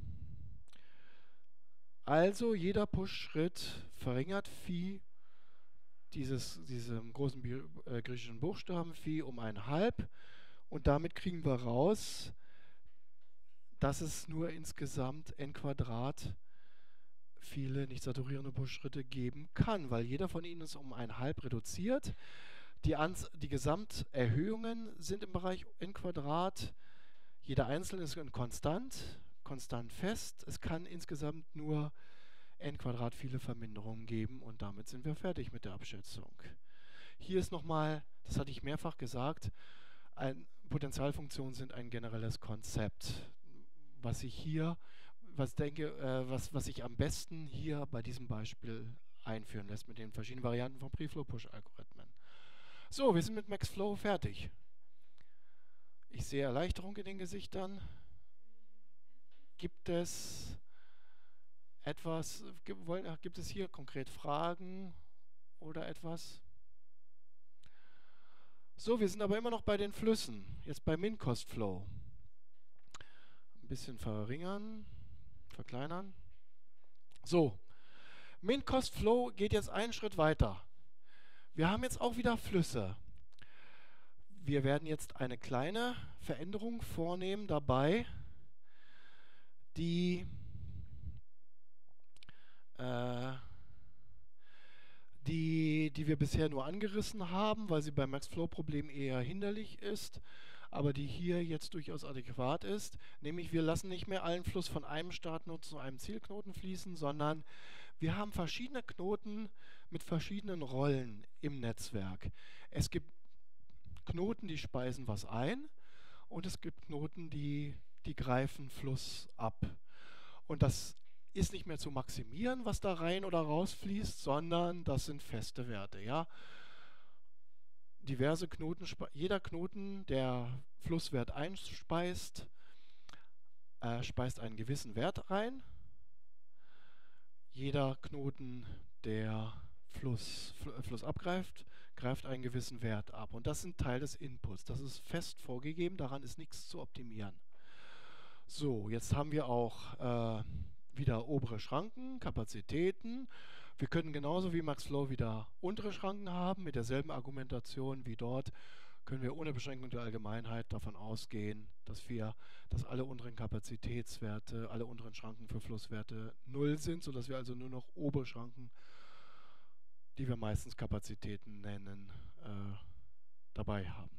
Speaker 1: also jeder Push-Schritt verringert Phi, diesem großen griechischen Buchstaben Phi um 1/2 und damit kriegen wir raus, dass es nur insgesamt n Quadrat viele nicht saturierende Push-Schritte geben kann, weil jeder von ihnen ist um 1/2 reduziert. Die Gesamterhöhungen sind im Bereich n Quadrat. Jeder einzelne ist konstant fest. Es kann insgesamt nur n Quadrat viele Verminderungen geben und damit sind wir fertig mit der Abschätzung. Hier ist nochmal, das hatte ich mehrfach gesagt, Potentialfunktionen sind ein generelles Konzept. Was sich am besten hier bei diesem Beispiel einführen lässt mit den verschiedenen Varianten von Preflow-Push-Algorithmen. So, wir sind mit Max-Flow fertig. Ich sehe Erleichterung in den Gesichtern. Gibt es hier konkret Fragen oder etwas? So, wir sind aber immer noch bei den Flüssen. Jetzt bei Min-Cost-Flow. Ein bisschen verkleinern. So, Min-Cost-Flow geht jetzt einen Schritt weiter. Wir haben jetzt auch wieder Flüsse. Wir werden jetzt eine kleine Veränderung vornehmen dabei, die wir bisher nur angerissen haben, weil sie beim Max-Flow-Problem eher hinderlich ist, aber die hier jetzt durchaus adäquat ist. Nämlich wir lassen nicht mehr allen Fluss von einem Startknoten zu einem Zielknoten fließen, sondern wir haben verschiedene Knoten mit verschiedenen Rollen im Netzwerk. Es gibt Knoten, die speisen was ein und es gibt Knoten, die greifen Fluss ab. Und das ist nicht mehr zu maximieren, was da rein oder rausfließt, sondern das sind feste Werte. Ja? Diverse Knoten, jeder Knoten, der Flusswert einspeist, speist einen gewissen Wert rein. Jeder Knoten, der Fluss abgreift, greift einen gewissen Wert ab. Und das sind Teil des Inputs. Das ist fest vorgegeben, daran ist nichts zu optimieren. So, jetzt haben wir auch wieder obere Schranken, Kapazitäten. Wir können genauso wie MaxFlow wieder untere Schranken haben. Mit derselben Argumentation wie dort können wir ohne Beschränkung der Allgemeinheit davon ausgehen, dass alle unteren Kapazitätswerte, alle unteren Schranken für Flusswerte 0 sind, sodass wir also nur noch obere Schranken, die wir meistens Kapazitäten nennen, dabei haben.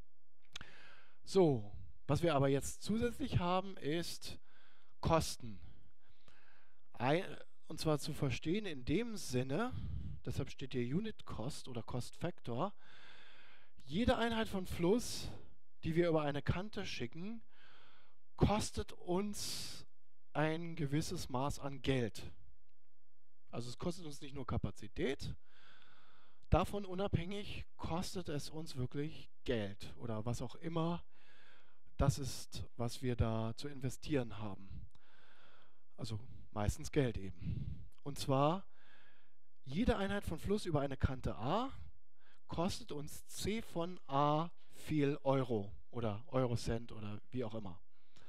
Speaker 1: So, was wir aber jetzt zusätzlich haben, ist Kosten. Und zwar zu verstehen in dem Sinne, deshalb steht hier Unit Cost oder Cost Factor. Jede Einheit von Fluss, die wir über eine Kante schicken, kostet uns ein gewisses Maß an Geld. Also es kostet uns nicht nur Kapazität, davon unabhängig kostet es uns wirklich Geld oder was auch immer das ist, was wir da zu investieren haben. Also meistens Geld eben. Und zwar jede Einheit von Fluss über eine Kante A kostet uns C von A viel Euro oder Eurocent oder wie auch immer.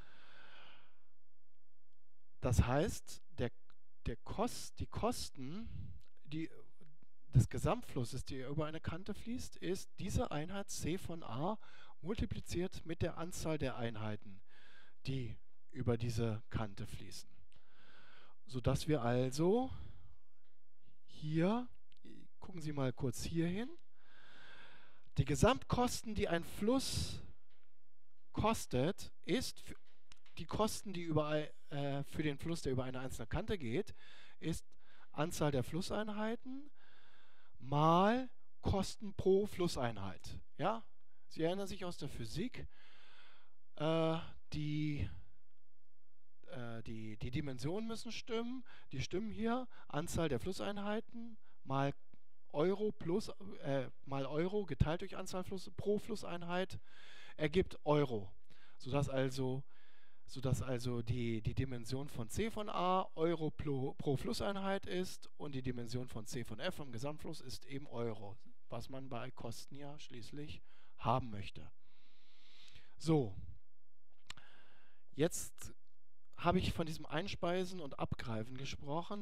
Speaker 1: Das heißt, die Kosten des Gesamtflusses, die über eine Kante fließt, ist diese Einheit C von A multipliziert mit der Anzahl der Einheiten, die über diese Kante fließen. Sodass wir also hier, gucken Sie mal kurz hier hin, die Gesamtkosten, die ein Fluss kostet, ist die Kosten, die für den Fluss, der über eine einzelne Kante geht, ist Anzahl der Flusseinheiten mal Kosten pro Flusseinheit. Ja? Sie erinnern sich aus der Physik, die Dimensionen müssen stimmen, die stimmen hier, Anzahl der Flusseinheiten mal Euro geteilt durch Anzahl pro Flusseinheit ergibt Euro, sodass also die Dimension von C von A Euro pro Flusseinheit ist und die Dimension von C von F vom Gesamtfluss ist eben Euro, was man bei Kosten ja schließlich haben möchte. So, jetzt habe ich von diesem Einspeisen und Abgreifen gesprochen.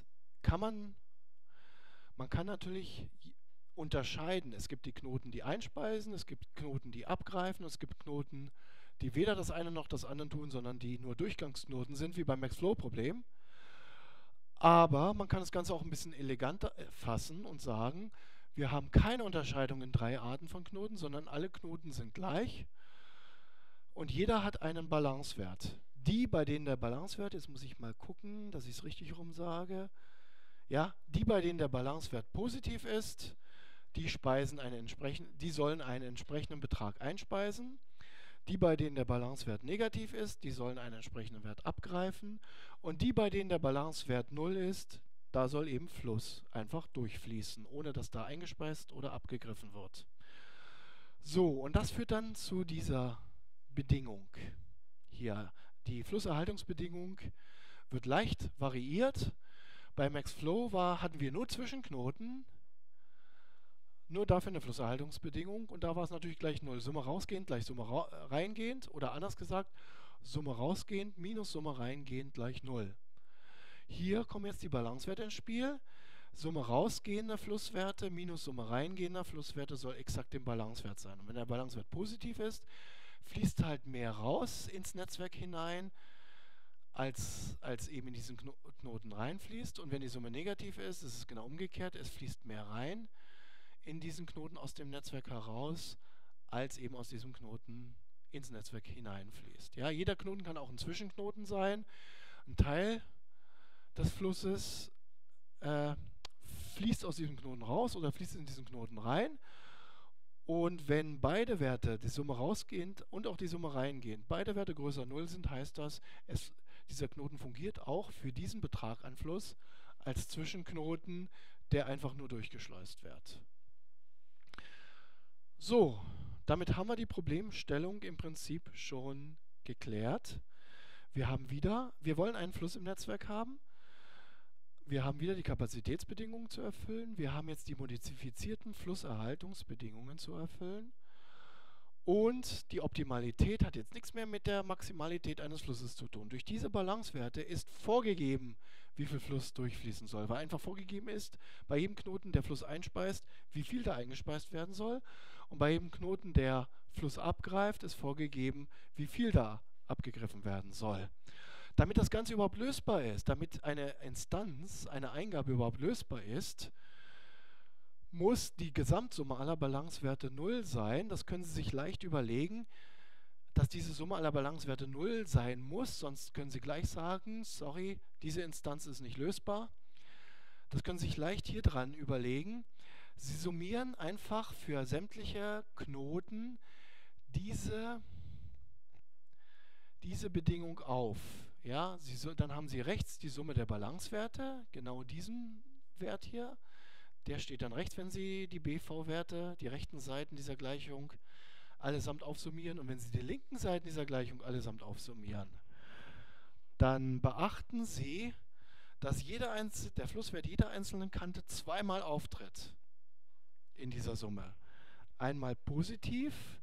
Speaker 1: Man kann natürlich unterscheiden. Es gibt die Knoten, die einspeisen, es gibt Knoten, die abgreifen, es gibt Knoten, die weder das eine noch das andere tun, sondern die nur Durchgangsknoten sind, wie beim Max-Flow-Problem. Aber man kann das Ganze auch ein bisschen eleganter fassen und sagen, wir haben keine Unterscheidung in 3 Arten von Knoten, sondern alle Knoten sind gleich und jeder hat einen Balancewert. Die, bei denen der Balancewert, jetzt muss ich mal gucken, dass ich es richtig rum sage, ja, die, bei denen der Balancewert positiv ist, die sollen einen entsprechenden Betrag einspeisen. Die, bei denen der Balancewert negativ ist, die sollen einen entsprechenden Wert abgreifen. Und die, bei denen der Balancewert 0 ist, da soll eben Fluss einfach durchfließen, ohne dass da eingespeist oder abgegriffen wird. So, und das führt dann zu dieser Bedingung hier. Die Flusserhaltungsbedingung wird leicht variiert. Bei MaxFlow hatten wir nur Zwischenknoten, nur dafür eine Flusserhaltungsbedingung und da war es natürlich gleich 0. Summe rausgehend gleich Summe reingehend oder anders gesagt, Summe rausgehend minus Summe reingehend gleich 0. Hier kommen jetzt die Balancewerte ins Spiel. Summe rausgehender Flusswerte minus Summe reingehender Flusswerte soll exakt dem Balancewert sein. Und wenn der Balancewert positiv ist, fließt halt mehr raus ins Netzwerk hinein, als eben in diesen Knoten reinfließt. Und wenn die Summe negativ ist, ist es genau umgekehrt. Es fließt mehr rein in diesen Knoten aus dem Netzwerk heraus, als eben aus diesem Knoten ins Netzwerk hineinfließt. Ja, jeder Knoten kann auch ein Zwischenknoten sein. Ein Teil des Flusses fließt aus diesem Knoten raus oder fließt in diesen Knoten rein. Und wenn beide Werte, die Summe rausgehend und auch die Summe reingehend, beide Werte größer 0 sind, heißt das, dieser Knoten fungiert auch für diesen Betrag an Fluss als Zwischenknoten, der einfach nur durchgeschleust wird. So, damit haben wir die Problemstellung im Prinzip schon geklärt. Wir wollen einen Fluss im Netzwerk haben. Wir haben wieder die Kapazitätsbedingungen zu erfüllen. Wir haben jetzt die modifizierten Flusserhaltungsbedingungen zu erfüllen. Und die Optimalität hat jetzt nichts mehr mit der Maximalität eines Flusses zu tun. Durch diese Balancewerte ist vorgegeben, wie viel Fluss durchfließen soll, weil einfach vorgegeben ist, bei jedem Knoten, der Fluss einspeist, wie viel da eingespeist werden soll. Und bei jedem Knoten, der Fluss abgreift, ist vorgegeben, wie viel da abgegriffen werden soll. Damit das Ganze überhaupt lösbar ist, damit eine Instanz, eine Eingabe überhaupt lösbar ist, muss die Gesamtsumme aller Balancewerte 0 sein. Das können Sie sich leicht überlegen, dass diese Summe aller Balancewerte 0 sein muss, sonst können Sie gleich sagen, sorry, diese Instanz ist nicht lösbar. Das können Sie sich leicht hier dran überlegen. Sie summieren einfach für sämtliche Knoten diese Bedingung auf. Ja, dann haben Sie rechts die Summe der Balancewerte, genau diesen Wert hier. Der steht dann rechts, wenn Sie die BV-Werte, die rechten Seiten dieser Gleichung allesamt aufsummieren. Und wenn Sie die linken Seiten dieser Gleichung allesamt aufsummieren, dann beachten Sie, dass der Flusswert jeder einzelnen Kante zweimal auftritt in dieser Summe. Einmal positiv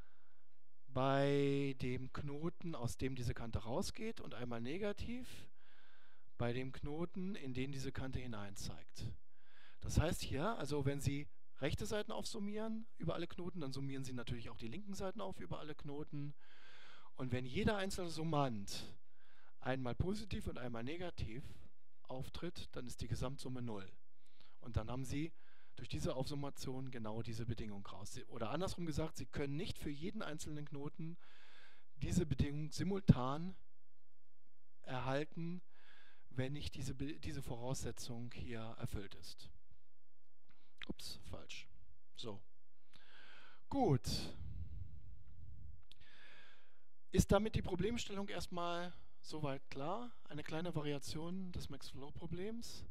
Speaker 1: bei dem Knoten, aus dem diese Kante rausgeht, und einmal negativ bei dem Knoten, in den diese Kante hinein zeigt. Das heißt hier, also wenn Sie rechte Seiten aufsummieren über alle Knoten, dann summieren Sie natürlich auch die linken Seiten auf über alle Knoten. Und wenn jeder einzelne Summand einmal positiv und einmal negativ auftritt, dann ist die Gesamtsumme 0. Und dann haben Sie durch diese Aufsummation genau diese Bedingung raus. Oder andersrum gesagt, Sie können nicht für jeden einzelnen Knoten diese Bedingung simultan erhalten, wenn nicht diese Voraussetzung hier erfüllt ist. Ups, falsch. So. Gut. Ist damit die Problemstellung erstmal soweit klar? Eine kleine Variation des Max-Flow-Problems.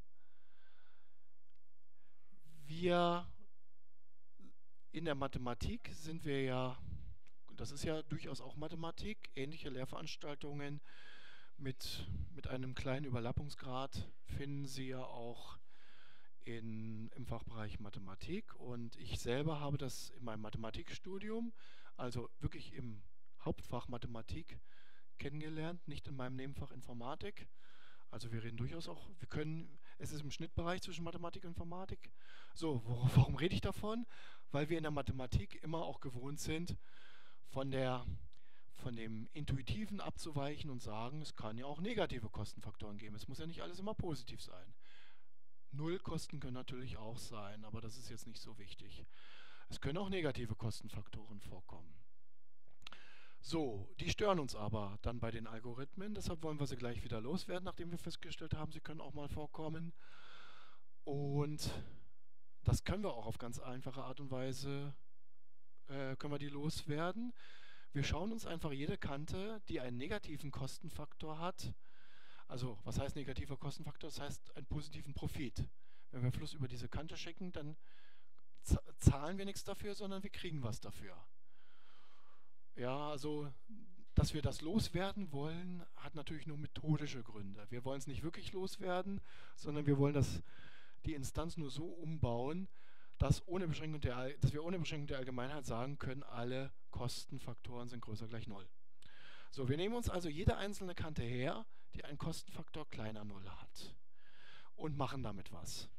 Speaker 1: In der Mathematik sind wir ja, das ist ja durchaus auch Mathematik, ähnliche Lehrveranstaltungen mit einem kleinen Überlappungsgrad finden Sie ja auch im Fachbereich Mathematik. Und ich selber habe das in meinem Mathematikstudium, also wirklich im Hauptfach Mathematik, kennengelernt, nicht in meinem Nebenfach Informatik. Also wir reden durchaus auch, es ist im Schnittbereich zwischen Mathematik und Informatik. So, warum rede ich davon? Weil wir in der Mathematik immer auch gewohnt sind, von dem Intuitiven abzuweichen und sagen, es kann ja auch negative Kostenfaktoren geben. Es muss ja nicht alles immer positiv sein. Nullkosten können natürlich auch sein, aber das ist jetzt nicht so wichtig. Es können auch negative Kostenfaktoren vorkommen. So, die stören uns aber dann bei den Algorithmen, deshalb wollen wir sie gleich wieder loswerden, nachdem wir festgestellt haben, sie können auch mal vorkommen. Und das können wir auch auf ganz einfache Art und Weise, können wir die loswerden. Wir schauen uns einfach jede Kante, die einen negativen Kostenfaktor hat. Also, was heißt negativer Kostenfaktor? Das heißt einen positiven Profit. Wenn wir Fluss über diese Kante schicken, dann zahlen wir nichts dafür, sondern wir kriegen was dafür. Ja, also, dass wir das loswerden wollen, hat natürlich nur methodische Gründe. Wir wollen es nicht wirklich loswerden, sondern wir wollen die Instanz nur so umbauen, dass wir ohne Beschränkung der Allgemeinheit sagen können, alle Kostenfaktoren sind größer gleich 0. So, wir nehmen uns also jede einzelne Kante her, die einen Kostenfaktor kleiner 0 hat, und machen damit was.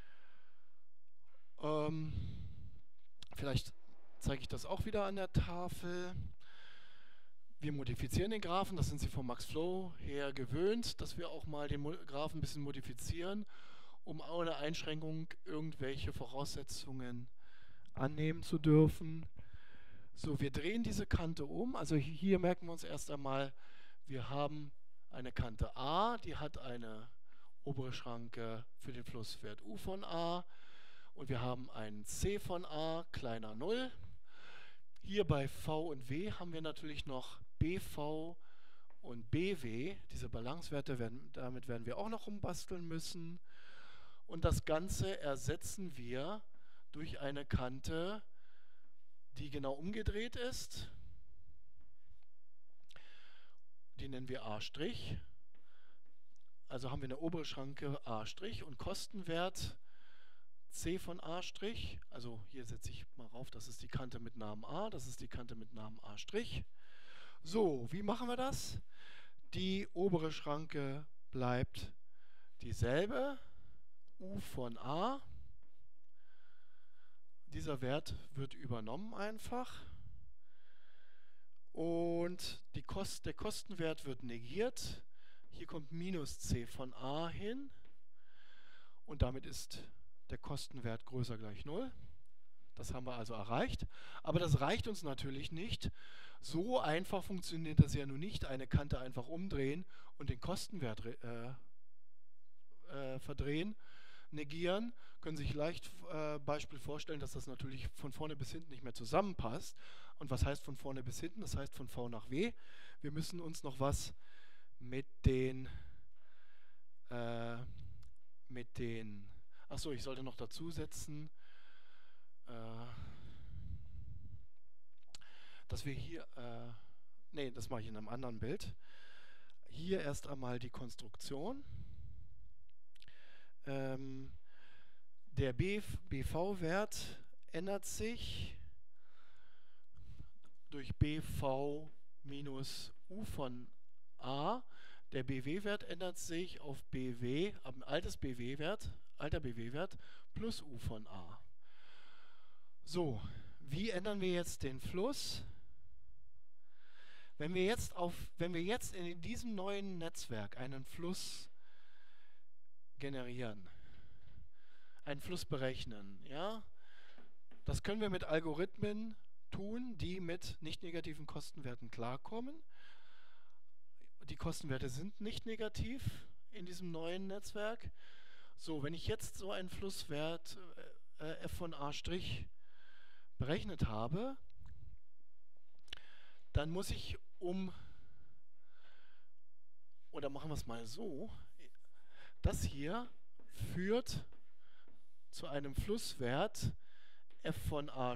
Speaker 1: Vielleicht zeige ich das auch wieder an der Tafel. Wir modifizieren den Graphen, das sind Sie vom Max Flow her gewöhnt, dass wir auch mal den Graphen ein bisschen modifizieren, um ohne Einschränkung irgendwelche Voraussetzungen annehmen zu dürfen. So, wir drehen diese Kante um. Also hier merken wir uns erst einmal, wir haben eine Kante A, die hat eine obere Schranke für den Flusswert U von A. Und wir haben einen C von A kleiner 0. Hier bei V und W haben wir natürlich noch BV und BW, diese Balancewerte, damit werden wir auch noch rumbasteln müssen. Und das Ganze ersetzen wir durch eine Kante, die genau umgedreht ist. Die nennen wir A'. Also haben wir eine obere Schranke A' und Kostenwert C von A'. Also hier setze ich mal rauf, das ist die Kante mit Namen A, das ist die Kante mit Namen A'. So, wie machen wir das? Die obere Schranke bleibt dieselbe, U von A. Dieser Wert wird übernommen einfach. Und der Kostenwert wird negiert. Hier kommt minus C von A hin. Und damit ist der Kostenwert größer gleich 0. Das haben wir also erreicht. Aber das reicht uns natürlich nicht. So einfach funktioniert das ja nun nicht. Eine Kante einfach umdrehen und den Kostenwert verdrehen, negieren. Können sich leicht Beispiel vorstellen, dass das natürlich von vorne bis hinten nicht mehr zusammenpasst. Und was heißt von vorne bis hinten? Das heißt von V nach W. Wir müssen uns noch was mit den achso, ich sollte noch dazu setzen, dass wir hier, nee, das mache ich in einem anderen Bild. Hier erst einmal die Konstruktion. Der BV-Wert ändert sich durch BV minus U von A. Der BW-Wert ändert sich auf BW, alter BW-Wert plus U von A. So, wie ändern wir jetzt den Fluss? Wenn wir jetzt in diesem neuen Netzwerk einen Fluss generieren, einen Fluss berechnen, ja, das können wir mit Algorithmen tun, die mit nicht negativen Kostenwerten klarkommen. Die Kostenwerte sind nicht negativ in diesem neuen Netzwerk. So, wenn ich jetzt so einen Flusswert f von A' berechnet habe, dann muss ich oder machen wir es mal so, das hier führt zu einem Flusswert f von A'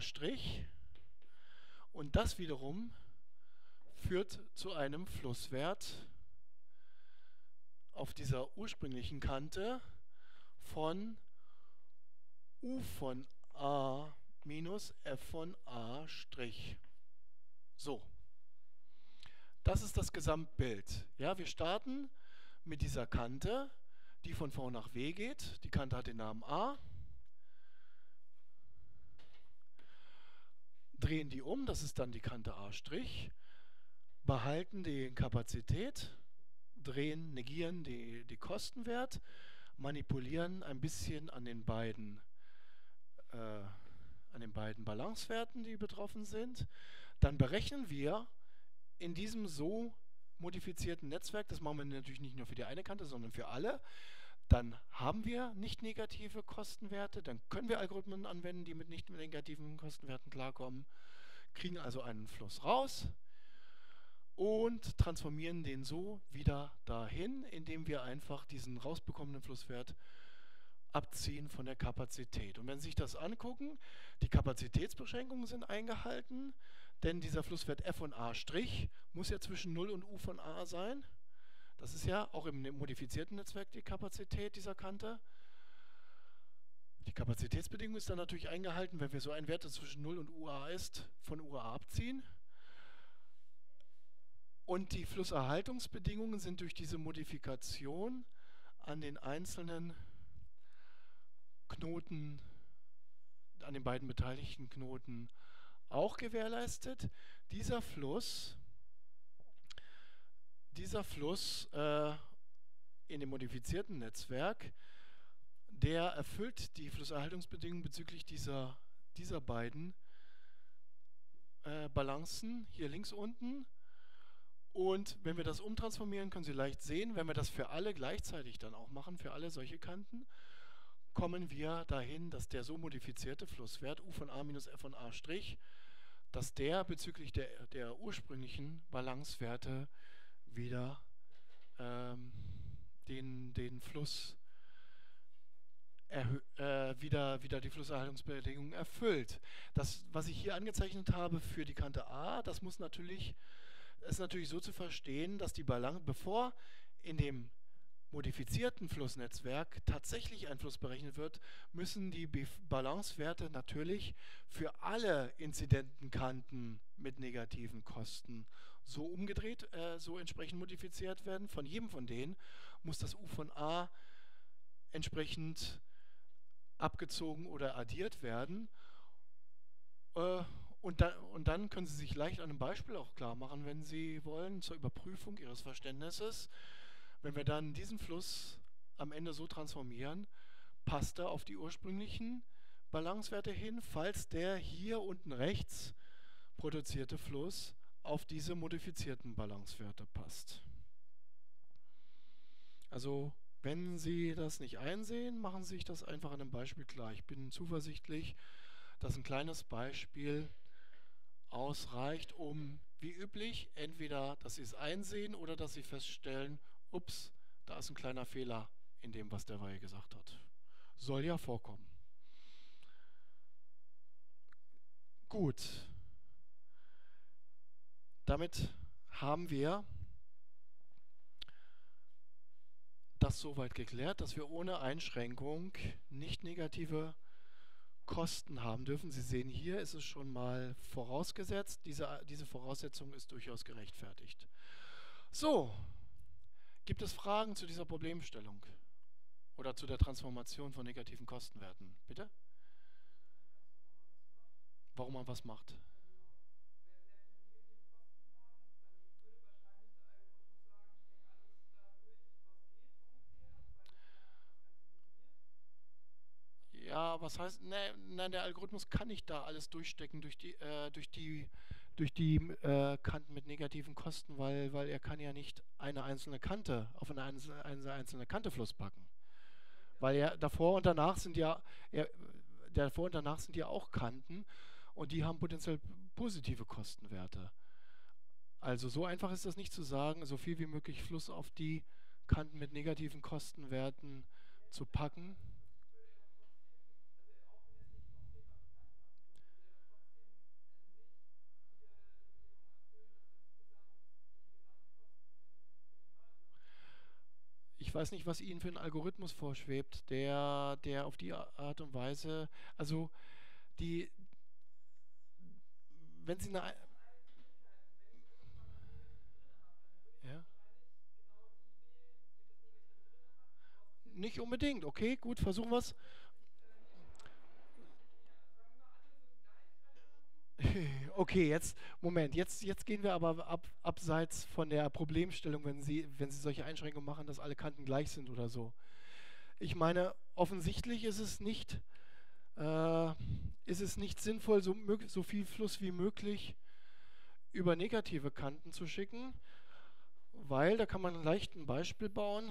Speaker 1: und das wiederum führt zu einem Flusswert auf dieser ursprünglichen Kante von U von A minus f von A'. So, das ist das Gesamtbild. Ja, wir starten mit dieser Kante, die von V nach W geht. Die Kante hat den Namen A. Drehen die um, das ist dann die Kante A'. Behalten die Kapazität, negieren die Kostenwert, manipulieren ein bisschen an den beiden Balancewerten, die betroffen sind. Dann berechnen wir in diesem so modifizierten Netzwerk, das machen wir natürlich nicht nur für die eine Kante, sondern für alle, dann haben wir nicht negative Kostenwerte, dann können wir Algorithmen anwenden, die mit nicht negativen Kostenwerten klarkommen, kriegen also einen Fluss raus und transformieren den so wieder dahin, indem wir einfach diesen rausbekommenen Flusswert abziehen von der Kapazität. Und wenn Sie sich das angucken, die Kapazitätsbeschränkungen sind eingehalten, denn dieser Flusswert f von A' muss ja zwischen 0 und U von A sein. Das ist ja auch im modifizierten Netzwerk die Kapazität dieser Kante. Die Kapazitätsbedingung ist dann natürlich eingehalten, wenn wir so einen Wert, der zwischen 0 und UA ist, von UA abziehen. Und die Flusserhaltungsbedingungen sind durch diese Modifikation an den einzelnen Knoten, an den beiden beteiligten Knoten auch gewährleistet. Dieser Fluss in dem modifizierten Netzwerk, der erfüllt die Flusserhaltungsbedingungen bezüglich dieser beiden Balancen hier links unten. Und wenn wir das umtransformieren, können Sie leicht sehen, wenn wir das für alle gleichzeitig dann auch machen, für alle solche Kanten, kommen wir dahin, dass der so modifizierte Flusswert U von A minus f von A', dass der bezüglich der ursprünglichen Balancewerte wieder ähm, den Fluss wieder die Flusserhaltungsbedingungen erfüllt. Das, was ich hier angezeichnet habe für die Kante A, das ist natürlich so zu verstehen, dass die Balance, bevor in dem modifizierten Flussnetzwerk tatsächlich ein Fluss berechnet wird, müssen die Balancewerte natürlich für alle inzidenten Kanten mit negativen Kosten so umgedreht, so entsprechend modifiziert werden. Von jedem von denen muss das U von A entsprechend abgezogen oder addiert werden. Und dann können Sie sich leicht an einem Beispiel auch klar machen, wenn Sie wollen, zur Überprüfung Ihres Verständnisses. Wenn wir dann diesen Fluss am Ende so transformieren, passt er auf die ursprünglichen Balancewerte hin, falls der hier unten rechts produzierte Fluss auf diese modifizierten Balancewerte passt. Also wenn Sie das nicht einsehen, machen Sie sich das einfach an einem Beispiel klar. Ich bin zuversichtlich, dass ein kleines Beispiel ausreicht, um wie üblich entweder, dass Sie es einsehen oder dass Sie feststellen, ups, da ist ein kleiner Fehler in dem, was der Weihe gesagt hat. Soll ja vorkommen. Gut. Damit haben wir das soweit geklärt, dass wir ohne Einschränkung nicht negative Kosten haben dürfen. Sie sehen, hier ist es schon mal vorausgesetzt. Diese Voraussetzung ist durchaus gerechtfertigt. So, gibt es Fragen zu dieser Problemstellung oder zu der Transformation von negativen Kostenwerten? Bitte? Warum man was macht? Ja, was heißt, ne, nein, der Algorithmus kann nicht da alles durchstecken durch die Kanten mit negativen Kosten, weil er kann ja nicht eine einzelne Kante auf eine einzelne Kante Fluss packen. Weil ja er, davor und danach sind ja auch Kanten und die haben potenziell positive Kostenwerte. Also so einfach ist das nicht zu sagen, so viel wie möglich Fluss auf die Kanten mit negativen Kostenwerten zu packen. Ich weiß nicht, was Ihnen für ein Algorithmus vorschwebt, der auf die Art und Weise, also die, wenn Sie eine, ja, nicht unbedingt, okay, gut, versuchen wir es. Okay, Moment, jetzt gehen wir aber abseits von der Problemstellung, wenn Sie solche Einschränkungen machen, dass alle Kanten gleich sind oder so. Ich meine, offensichtlich äh, ist es nicht sinnvoll, so viel Fluss wie möglich über negative Kanten zu schicken, weil da kann man leicht ein Beispiel bauen.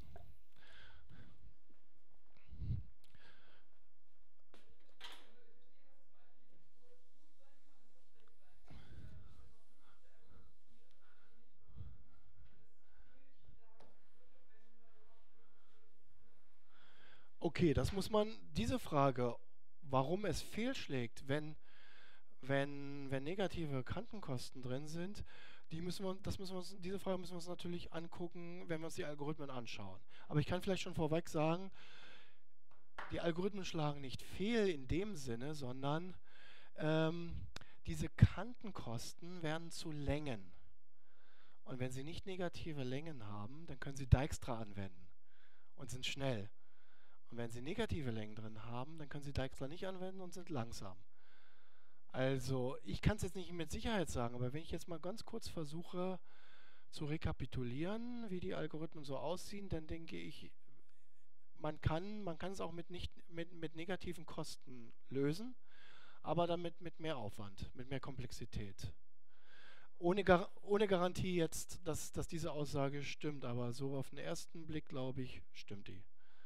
Speaker 1: Okay, diese Frage, warum es fehlschlägt, wenn negative Kantenkosten drin sind, diese Frage müssen wir uns natürlich angucken, wenn wir uns die Algorithmen anschauen. Aber ich kann vielleicht schon vorweg sagen, die Algorithmen schlagen nicht fehl in dem Sinne, sondern ähm, diese Kantenkosten werden zu Längen. Und wenn sie nicht negative Längen haben, dann können sie Dijkstra anwenden und sind schnell. Und wenn sie negative Längen drin haben, dann können sie Dijkstra nicht anwenden und sind langsam. Also, ich kann es jetzt nicht mit Sicherheit sagen, aber wenn ich jetzt mal ganz kurz versuche zu rekapitulieren, wie die Algorithmen so aussehen, dann denke ich, man kann es auch mit negativen Kosten lösen, aber damit mit mehr Aufwand, mit mehr Komplexität. Ohne Garantie jetzt, dass diese Aussage stimmt, aber so auf den ersten Blick, glaube ich, stimmt die.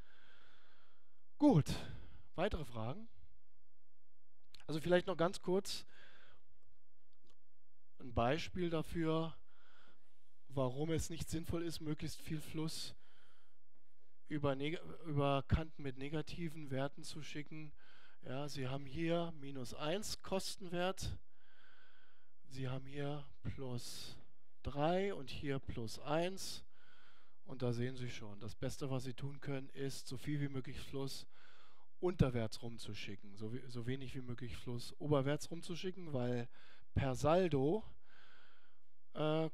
Speaker 1: Gut, weitere Fragen? Also vielleicht noch ganz kurz ein Beispiel dafür, warum es nicht sinnvoll ist, möglichst viel Fluss über Kanten mit negativen Werten zu schicken. Ja, Sie haben hier -1 Kostenwert, Sie haben hier +3 und hier +1. Und da sehen Sie schon, das Beste, was Sie tun können, ist, so viel wie möglich Fluss unterwärts rumzuschicken, so wenig wie möglich Fluss oberwärts rumzuschicken, weil per Saldo äh,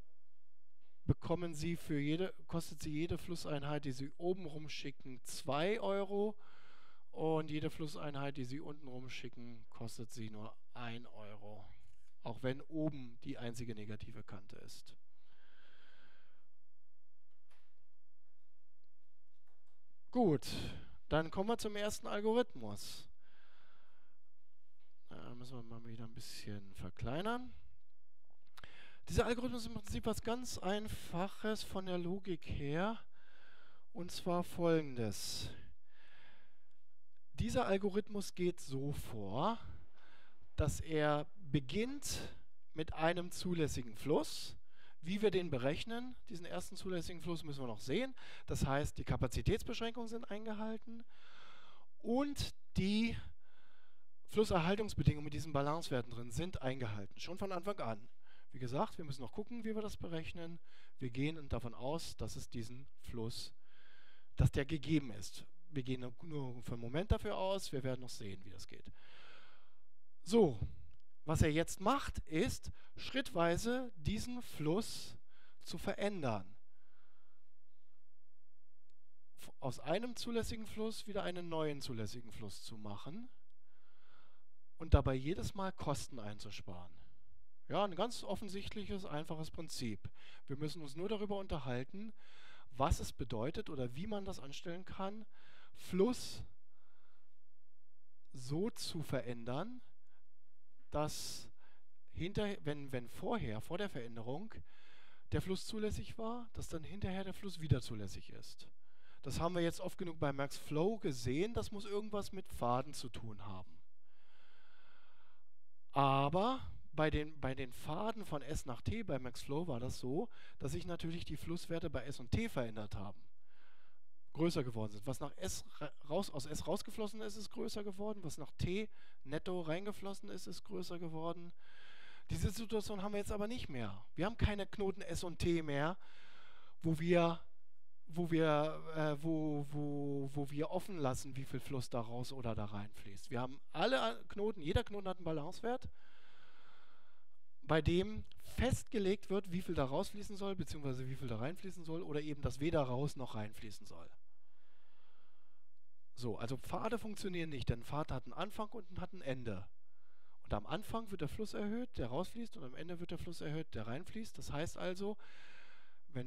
Speaker 1: kostet Sie jede Flusseinheit, die Sie oben rumschicken, 2 Euro, und jede Flusseinheit, die Sie unten rumschicken, kostet Sie nur 1 Euro, auch wenn oben die einzige negative Kante ist. Gut, dann kommen wir zum ersten Algorithmus. Da müssen wir mal wieder ein bisschen verkleinern. Dieser Algorithmus ist im Prinzip was ganz Einfaches von der Logik her, und zwar folgendes. Dieser Algorithmus geht so vor, dass er beginnt mit einem zulässigen Fluss. Wie wir den berechnen, diesen ersten zulässigen Fluss, müssen wir noch sehen. Das heißt, die Kapazitätsbeschränkungen sind eingehalten und die Flusserhaltungsbedingungen mit diesen Balancewerten drin sind eingehalten, schon von Anfang an. Wie gesagt, wir müssen noch gucken, wie wir das berechnen. Wir gehen davon aus, dass es diesen Fluss, dass der gegeben ist. Wir gehen nur für einen Moment dafür aus, wir werden noch sehen, wie das geht. So, was er jetzt macht, ist, schrittweise diesen Fluss zu verändern. Aus einem zulässigen Fluss wieder einen neuen zulässigen Fluss zu machen und dabei jedes Mal Kosten einzusparen. Ja, ein ganz offensichtliches, einfaches Prinzip. Wir müssen uns nur darüber unterhalten, was es bedeutet oder wie man das anstellen kann, Fluss so zu verändern, dass wenn vorher, vor der Veränderung, der Fluss zulässig war, dass dann hinterher der Fluss wieder zulässig ist. Das haben wir jetzt oft genug bei Max Flow gesehen, das muss irgendwas mit Pfaden zu tun haben. Aber bei den Pfaden von S nach T bei Max Flow war das so, dass sich natürlich die Flusswerte bei S und T verändert haben, größer geworden sind. Was nach aus S rausgeflossen ist, ist größer geworden. Was nach T netto reingeflossen ist, ist größer geworden. Diese Situation haben wir jetzt aber nicht mehr. Wir haben keine Knoten S und T mehr, wo wir offen lassen, wie viel Fluss da raus oder da reinfließt. Wir haben alle Knoten, jeder Knoten hat einen Balancewert, bei dem festgelegt wird, wie viel da rausfließen soll, beziehungsweise wie viel da reinfließen soll, oder eben, dass weder raus noch reinfließen soll. So, also Pfade funktionieren nicht, denn ein Pfad hat einen Anfang und hat ein Ende. Und am Anfang wird der Fluss erhöht, der rausfließt, und am Ende wird der Fluss erhöht, der reinfließt. Das heißt also, wenn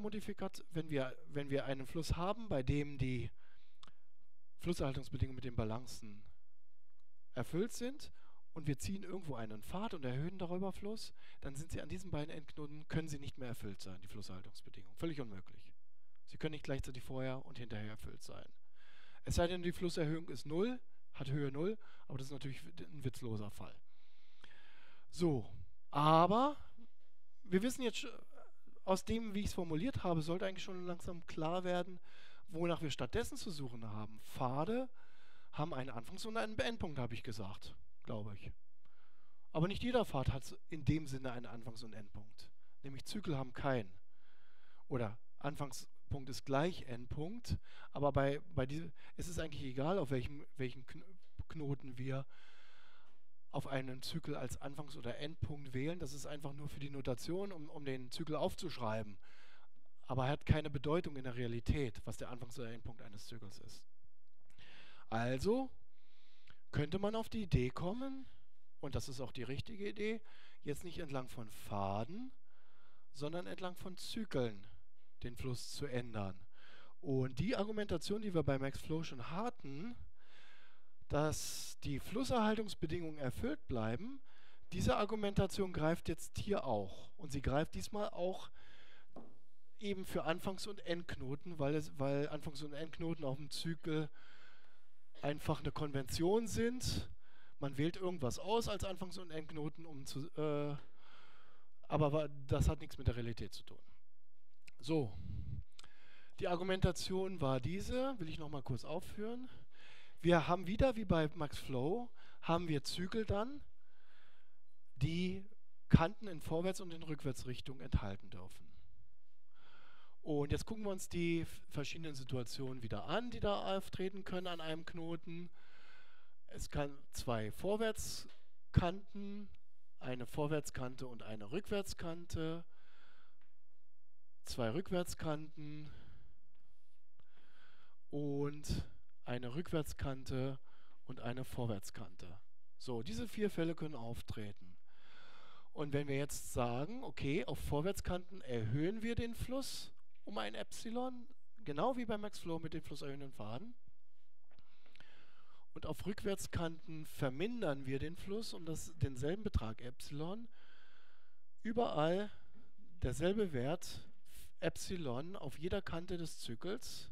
Speaker 1: wir einen Fluss haben, bei dem die Flusserhaltungsbedingungen mit den Balancen erfüllt sind, und wir ziehen irgendwo einen Pfad und erhöhen darüber Fluss, dann sind sie an diesen beiden Endknoten, können sie nicht mehr erfüllt sein, die Flusserhaltungsbedingungen. Völlig unmöglich. Sie können nicht gleichzeitig vorher und hinterher erfüllt sein. Es sei denn, die Flusserhöhung ist 0, hat Höhe 0, aber das ist natürlich ein witzloser Fall. So, aber wir wissen jetzt, aus dem, wie ich es formuliert habe, sollte eigentlich schon langsam klar werden, wonach wir stattdessen zu suchen haben. Pfade haben einen Anfangs- und einen Endpunkt, habe ich gesagt, glaube ich. Aber nicht jeder Pfad hat in dem Sinne einen Anfangs- und Endpunkt. Nämlich Zyklen haben keinen. Oder Anfangspunkt ist gleich Endpunkt, aber bei diesem ist es eigentlich egal, auf welchen Knoten wir auf einen Zyklus als Anfangs- oder Endpunkt wählen. Das ist einfach nur für die Notation, um den Zyklus aufzuschreiben. Aber er hat keine Bedeutung in der Realität, was der Anfangs- oder Endpunkt eines Zyklus ist. Also könnte man auf die Idee kommen, und das ist auch die richtige Idee, jetzt nicht entlang von Pfaden, sondern entlang von Zyklen den Fluss zu ändern. Und die Argumentation, die wir bei Max Flow schon hatten, dass die Flusserhaltungsbedingungen erfüllt bleiben, diese Argumentation greift jetzt hier auch. Und sie greift diesmal auch eben für Anfangs- und Endknoten, weil Anfangs- und Endknoten auf dem Zyklus einfach eine Konvention sind. Man wählt irgendwas aus als Anfangs- und Endknoten, aber das hat nichts mit der Realität zu tun. So, die Argumentation war diese, will ich noch mal kurz aufführen. Wir haben wieder, wie bei Max Flow, haben wir Zügel dann, die Kanten in Vorwärts- und in Rückwärtsrichtung enthalten dürfen. Und jetzt gucken wir uns die verschiedenen Situationen wieder an, die da auftreten können an einem Knoten. Es kann zwei Vorwärtskanten, eine Vorwärtskante und eine Rückwärtskante, zwei Rückwärtskanten und eine Rückwärtskante und eine Vorwärtskante. So, diese 4 Fälle können auftreten. Und wenn wir jetzt sagen, okay, auf Vorwärtskanten erhöhen wir den Fluss um ein Epsilon, genau wie bei Max Flow mit den flusserhöhenden Faden. Und auf Rückwärtskanten vermindern wir den Fluss um denselben Betrag Epsilon. Überall derselbe Wert Epsilon auf jeder Kante des Zykels.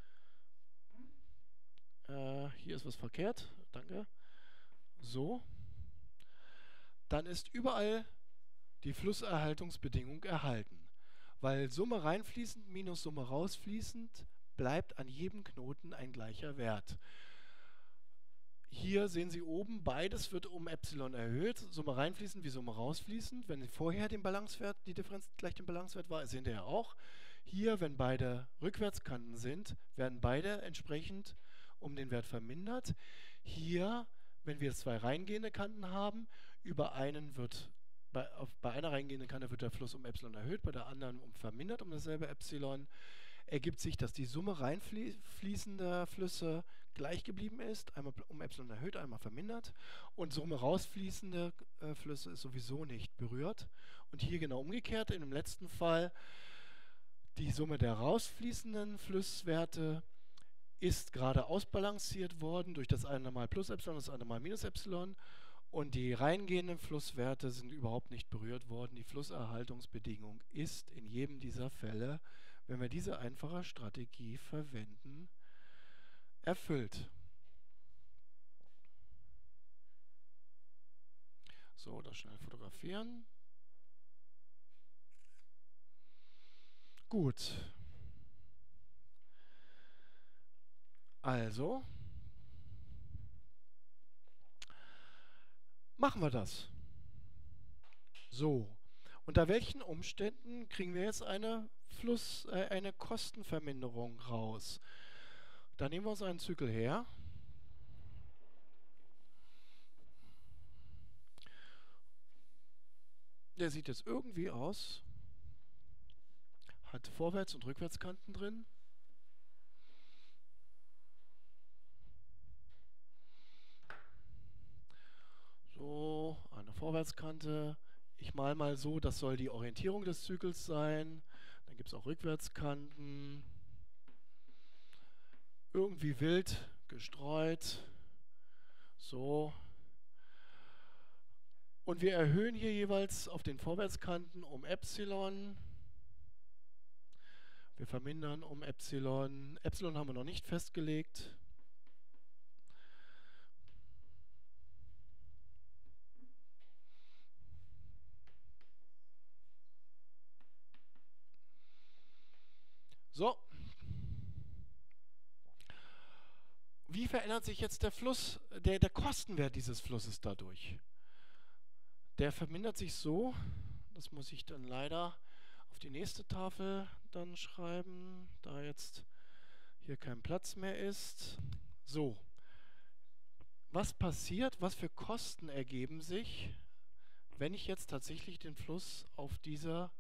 Speaker 1: Hier ist was verkehrt, danke. So. Dann ist überall die Flusserhaltungsbedingung erhalten. Weil Summe reinfließend minus Summe rausfließend bleibt an jedem Knoten ein gleicher Wert. Hier sehen Sie oben, beides wird um Epsilon erhöht, Summe reinfließend wie Summe rausfließend. Wenn vorher den Balancewert, die Differenz gleich dem Balancewert war, sehen Sie ja auch. Hier, wenn beide Rückwärtskanten sind, werden beide entsprechend um den Wert vermindert. Hier, wenn wir 2 reingehende Kanten haben, über einen wird bei einer reingehenden Kante wird der Fluss um Epsilon erhöht, bei der anderen vermindert um dasselbe Epsilon. Ergibt sich, dass die Summe reinfließender Flüsse gleich geblieben ist, einmal um Epsilon erhöht, einmal vermindert, und Summe rausfließende Flüsse ist sowieso nicht berührt. Und hier genau umgekehrt, in dem letzten Fall, die Summe der rausfließenden Flusswerte ist gerade ausbalanciert worden durch das eine mal plus Epsilon, das andere mal minus Epsilon. Und die reingehenden Flusswerte sind überhaupt nicht berührt worden. Die Flusserhaltungsbedingung ist in jedem dieser Fälle, wenn wir diese einfache Strategie verwenden, erfüllt. So, das schnell fotografieren. Gut. Also machen wir das. So. Unter welchen Umständen kriegen wir jetzt eine Kostenverminderung raus? Da nehmen wir uns einen Zykel her. Der sieht jetzt irgendwie aus. Hat Vorwärts- und Rückwärtskanten drin. So, eine Vorwärtskante. Ich male mal so, das soll die Orientierung des Zykels sein. Dann gibt es auch Rückwärtskanten. Irgendwie wild gestreut. So. Und wir erhöhen hier jeweils auf den Vorwärtskanten um Epsilon. Wir vermindern um Epsilon. Epsilon haben wir noch nicht festgelegt. So. Wie verändert sich jetzt der Fluss, der Kostenwert dieses Flusses dadurch? Der vermindert sich so, das muss ich dann leider auf die nächste Tafel dann schreiben, da jetzt hier kein Platz mehr ist. So, was passiert, was für Kosten ergeben sich, wenn ich jetzt tatsächlich den Fluss auf dieser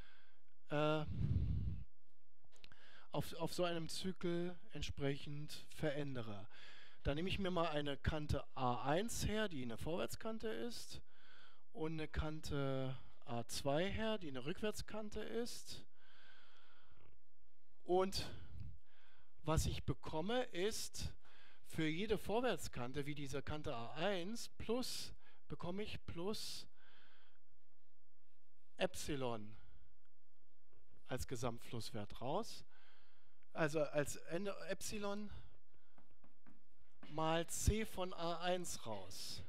Speaker 1: auf so einem Zykel entsprechend verändere? Da nehme ich mir mal eine Kante A1 her, die eine Vorwärtskante ist, und eine Kante A2 her, die eine Rückwärtskante ist. Und was ich bekomme, ist für jede Vorwärtskante, wie diese Kante A1, bekomme ich plus Epsilon als Gesamtflusswert raus. Also als Epsilon mal C von A1 raus.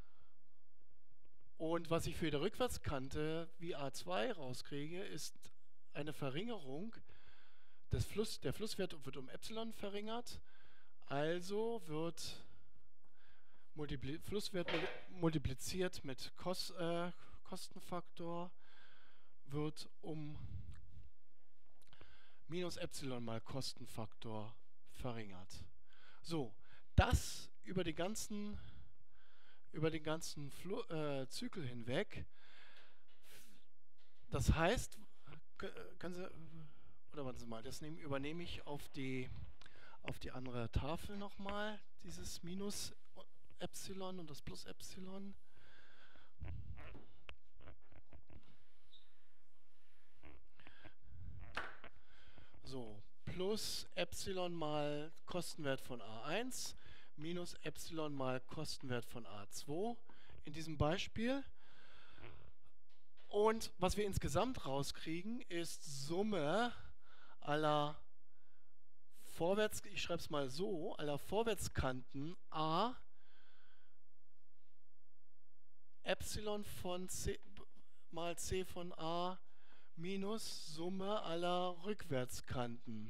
Speaker 1: Und was ich für die Rückwärtskante wie A2 rauskriege, ist eine Verringerung der Flusswert wird um Epsilon verringert, also wird Flusswert multipliziert mit Kostenfaktor wird um minus Epsilon mal Kostenfaktor verringert. So, das über den ganzen Zyklus hinweg. Das heißt, können Sie, oder warten Sie mal, übernehme ich auf die andere Tafel nochmal, dieses Minus Epsilon und das Plus Epsilon. So, plus Epsilon mal Kostenwert von A1 minus Epsilon mal Kostenwert von A2 in diesem Beispiel. Und was wir insgesamt rauskriegen, ist Summe aller ich schreibe es mal so, aller Vorwärtskanten A Epsilon von C mal C von A minus Summe aller Rückwärtskanten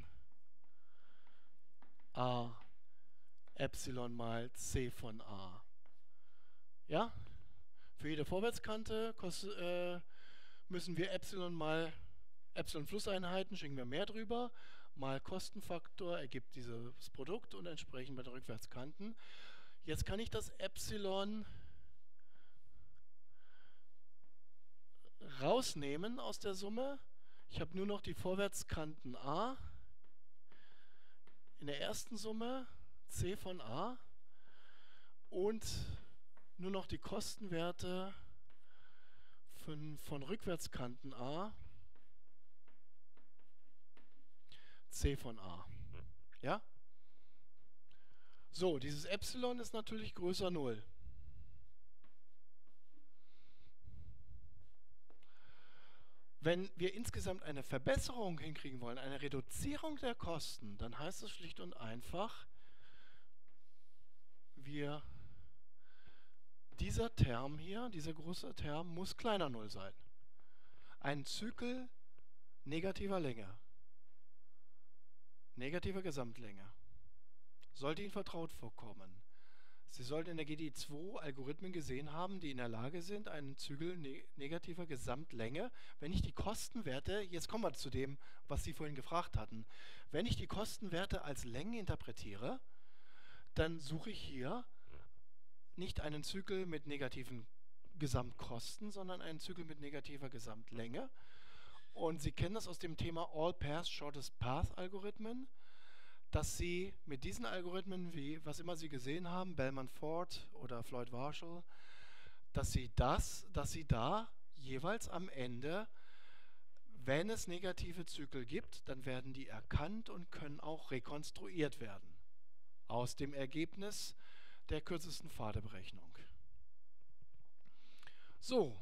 Speaker 1: A Epsilon mal C von A. Ja? Für jede Vorwärtskante müssen wir Epsilon mal Epsilon Flusseinheiten, schicken wir mehr drüber, mal Kostenfaktor ergibt dieses Produkt und entsprechend bei den Rückwärtskanten. Jetzt kann ich das Epsilon rausnehmen aus der Summe. Ich habe nur noch die Vorwärtskanten A in der ersten Summe, C von A, und nur noch die Kostenwerte von Rückwärtskanten A, C von A. Ja? So, dieses Epsilon ist natürlich größer 0. Wenn wir insgesamt eine Verbesserung hinkriegen wollen, eine Reduzierung der Kosten, dann heißt es schlicht und einfach, dieser Term hier, dieser große Term, muss kleiner 0 sein. Ein Zykel negativer Länge, negativer Gesamtlänge. Sollte Ihnen vertraut vorkommen. Sie sollten in der GDI2 Algorithmen gesehen haben, die in der Lage sind, einen Zykel negativer Gesamtlänge, wenn ich die Kostenwerte, jetzt kommen wir zu dem, was Sie vorhin gefragt hatten, wenn ich die Kostenwerte als Längen interpretiere, dann suche ich hier nicht einen Zykel mit negativen Gesamtkosten, sondern einen Zykel mit negativer Gesamtlänge. Und Sie kennen das aus dem Thema All Paths Shortest Path Algorithmen, dass Sie mit diesen Algorithmen, wie was immer Sie gesehen haben, Bellman-Ford oder Floyd-Warshall, dass Sie da jeweils am Ende, wenn es negative Zykel gibt, dann werden die erkannt und können auch rekonstruiert werden aus dem Ergebnis der kürzesten Pfadeberechnung. So,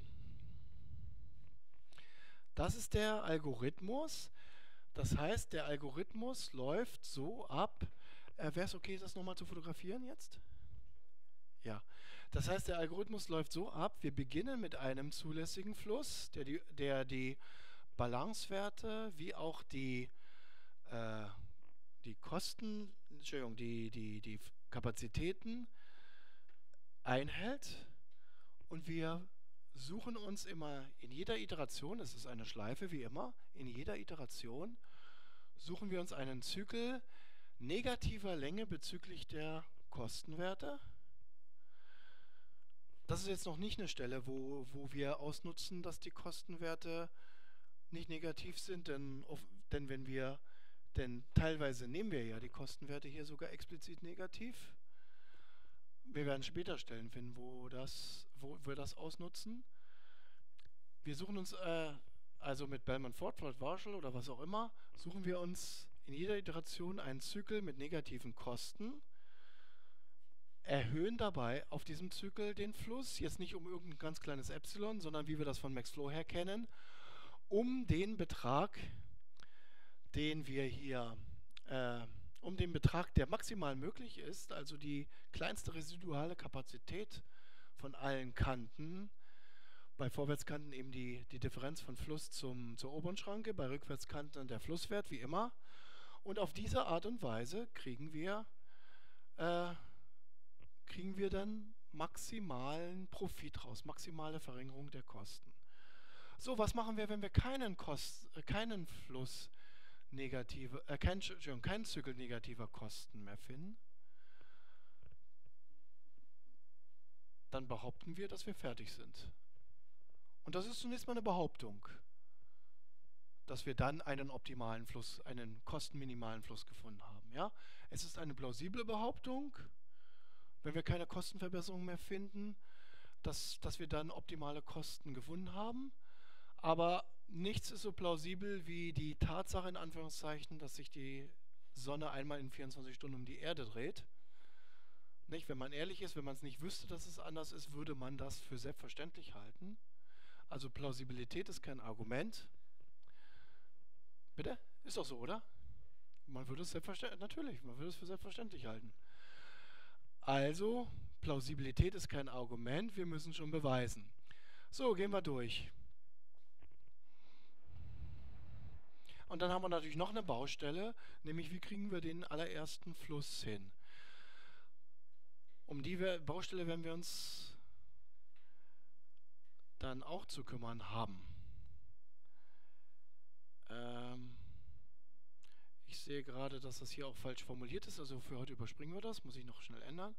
Speaker 1: das ist der Algorithmus. Das heißt, der Algorithmus läuft so ab. Wäre es okay, das nochmal zu fotografieren jetzt? Ja. Das heißt, der Algorithmus läuft so ab, wir beginnen mit einem zulässigen Fluss, der die Balancewerte wie auch die Kapazitäten einhält, und wir suchen uns immer in jeder Iteration, es ist eine Schleife wie immer, in jeder Iteration suchen wir uns einen Zykel negativer Länge bezüglich der Kostenwerte. Das ist jetzt noch nicht eine Stelle, wo wir ausnutzen, dass die Kostenwerte nicht negativ sind, denn teilweise nehmen wir ja die Kostenwerte hier sogar explizit negativ. Wir werden später Stellen finden, wo wir das ausnutzen. Wir suchen uns also mit Bellman-Ford, Floyd-Warshall oder was auch immer, suchen wir uns in jeder Iteration einen Zykel mit negativen Kosten, erhöhen dabei auf diesem Zykel den Fluss, jetzt nicht um irgendein ganz kleines Epsilon, sondern wie wir das von Max Flow her kennen, um den Betrag, den wir hier, um den Betrag, der maximal möglich ist, also die kleinste residuale Kapazität von allen Kanten, Bei Vorwärtskanten eben die Differenz von Fluss zur oberen Schranke, bei Rückwärtskanten dann der Flusswert, wie immer. Und auf diese Art und Weise äh, kriegen wir dann maximalen Profit raus, maximale Verringerung der Kosten. So, was machen wir, wenn wir keinen Fluss keinen Zirkel negativer Kosten mehr finden? Dann behaupten wir, dass wir fertig sind. Und das ist zunächst mal eine Behauptung, dass wir dann einen optimalen Fluss, einen kostenminimalen Fluss gefunden haben. Ja? Es ist eine plausible Behauptung, wenn wir keine Kostenverbesserung mehr finden, dass wir dann optimale Kosten gefunden haben. Aber nichts ist so plausibel wie die Tatsache, in Anführungszeichen, dass sich die Sonne einmal in 24 Stunden um die Erde dreht. Nicht? Wenn man ehrlich ist, wenn man es nicht wüsste, dass es anders ist, würde man das für selbstverständlich halten. Also Plausibilität ist kein Argument. Bitte? Ist doch so, oder? Man würde es natürlich, man würde es für selbstverständlich halten. Also, Plausibilität ist kein Argument, wir müssen schon beweisen. So, gehen wir durch. Und dann haben wir natürlich noch eine Baustelle, nämlich wie kriegen wir den allerersten Fluss hin. Um die Baustelle werden wir uns dann auch zu kümmern haben. Ich sehe gerade, dass das hier auch falsch formuliert ist, also für heute überspringen wir das, muss ich noch schnell ändern.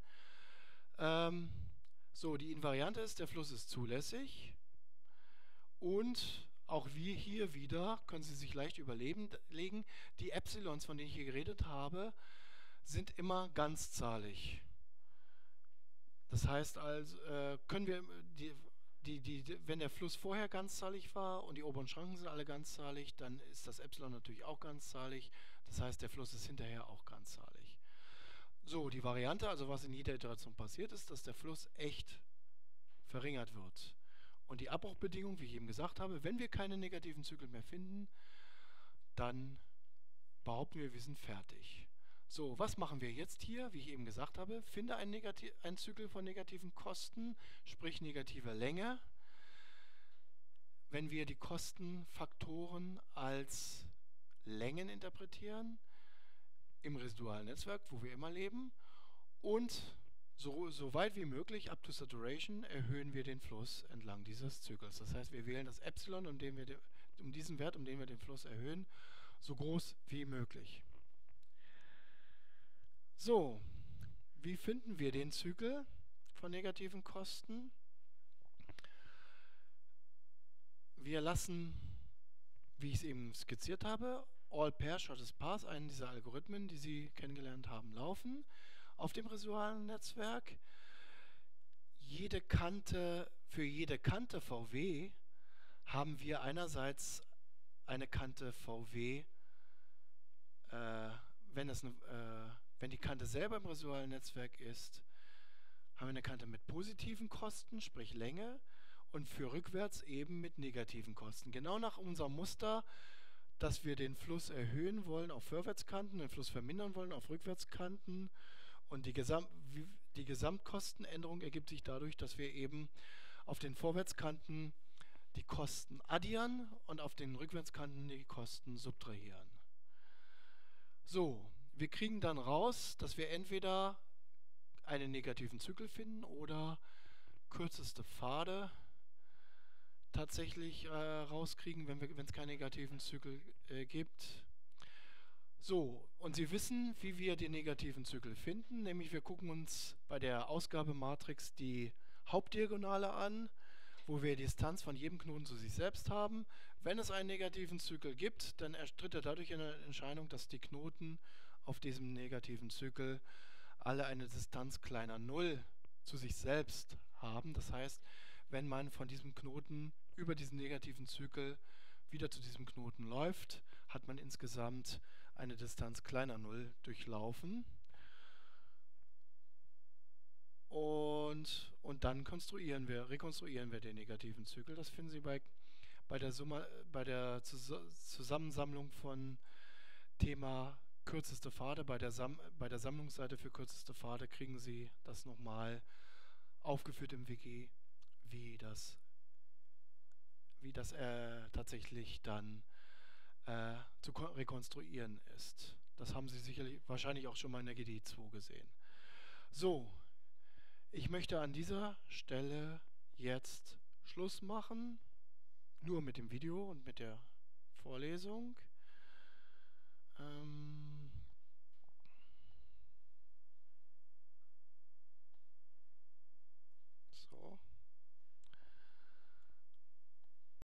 Speaker 1: So, die Invariante ist, der Fluss ist zulässig und auch wir hier wieder, können Sie sich leicht überlegen, die Epsilons, von denen ich hier geredet habe, sind immer ganzzahlig. Das heißt also, können wir wenn der Fluss vorher ganzzahlig war und die oberen Schranken sind alle ganzzahlig, dann ist das Epsilon natürlich auch ganzzahlig. Das heißt, der Fluss ist hinterher auch ganzzahlig. So, die Variante, also was in jeder Iteration passiert ist, dass der Fluss echt verringert wird. Und die Abbruchbedingung, wie ich eben gesagt habe, wenn wir keine negativen Zyklen mehr finden, dann behaupten wir sind fertig. So, was machen wir jetzt hier? Wie ich eben gesagt habe, finde einen Zyklus von negativen Kosten, sprich negativer Länge. Wenn wir die Kostenfaktoren als Längen interpretieren, im residualen Netzwerk, wo wir immer leben, und so weit wie möglich, up to saturation, erhöhen wir den Fluss entlang dieses Zyklus. Das heißt, wir wählen das Epsilon, um diesen Wert, um den wir den Fluss erhöhen, so groß wie möglich. So, wie finden wir den Zyklus von negativen Kosten? Wir lassen, wie ich es eben skizziert habe, All Pair Shortest Path, einen dieser Algorithmen, die Sie kennengelernt haben, laufen auf dem residualen Netzwerk. Für jede Kante VW haben wir einerseits eine Kante VW, wenn die Kante selber im residualen Netzwerk ist, haben wir eine Kante mit positiven Kosten, sprich Länge, und für rückwärts eben mit negativen Kosten. Genau nach unserem Muster, dass wir den Fluss erhöhen wollen auf Vorwärtskanten, den Fluss vermindern wollen auf Rückwärtskanten. Und die Gesamtkostenänderung ergibt sich dadurch, dass wir eben auf den Vorwärtskanten die Kosten addieren und auf den Rückwärtskanten die Kosten subtrahieren. So, wir kriegen dann raus, dass wir entweder einen negativen Zyklus finden oder kürzeste Pfade tatsächlich rauskriegen, wenn es keinen negativen Zyklus gibt. So, und Sie wissen, wie wir den negativen Zyklus finden, nämlich wir gucken uns bei der Ausgabematrix die Hauptdiagonale an, wo wir die Distanz von jedem Knoten zu sich selbst haben. Wenn es einen negativen Zyklus gibt, dann tritt er dadurch in Erscheinung, dass die Knoten auf diesem negativen Zyklus alle eine Distanz kleiner 0 zu sich selbst haben. Das heißt, wenn man von diesem Knoten über diesen negativen Zyklus wieder zu diesem Knoten läuft, hat man insgesamt eine Distanz kleiner 0 durchlaufen. Und dann rekonstruieren wir den negativen Zyklus. Das finden Sie bei der Zusammensammlung von Thema kürzeste Pfade. Bei der Sammlungsseite für kürzeste Pfade kriegen Sie das nochmal aufgeführt im WG, wie das wie das tatsächlich dann zu rekonstruieren ist. Das haben Sie sicherlich wahrscheinlich auch schon mal in der GD2 gesehen. So, ich möchte an dieser Stelle jetzt Schluss machen, nur mit dem Video und mit der Vorlesung.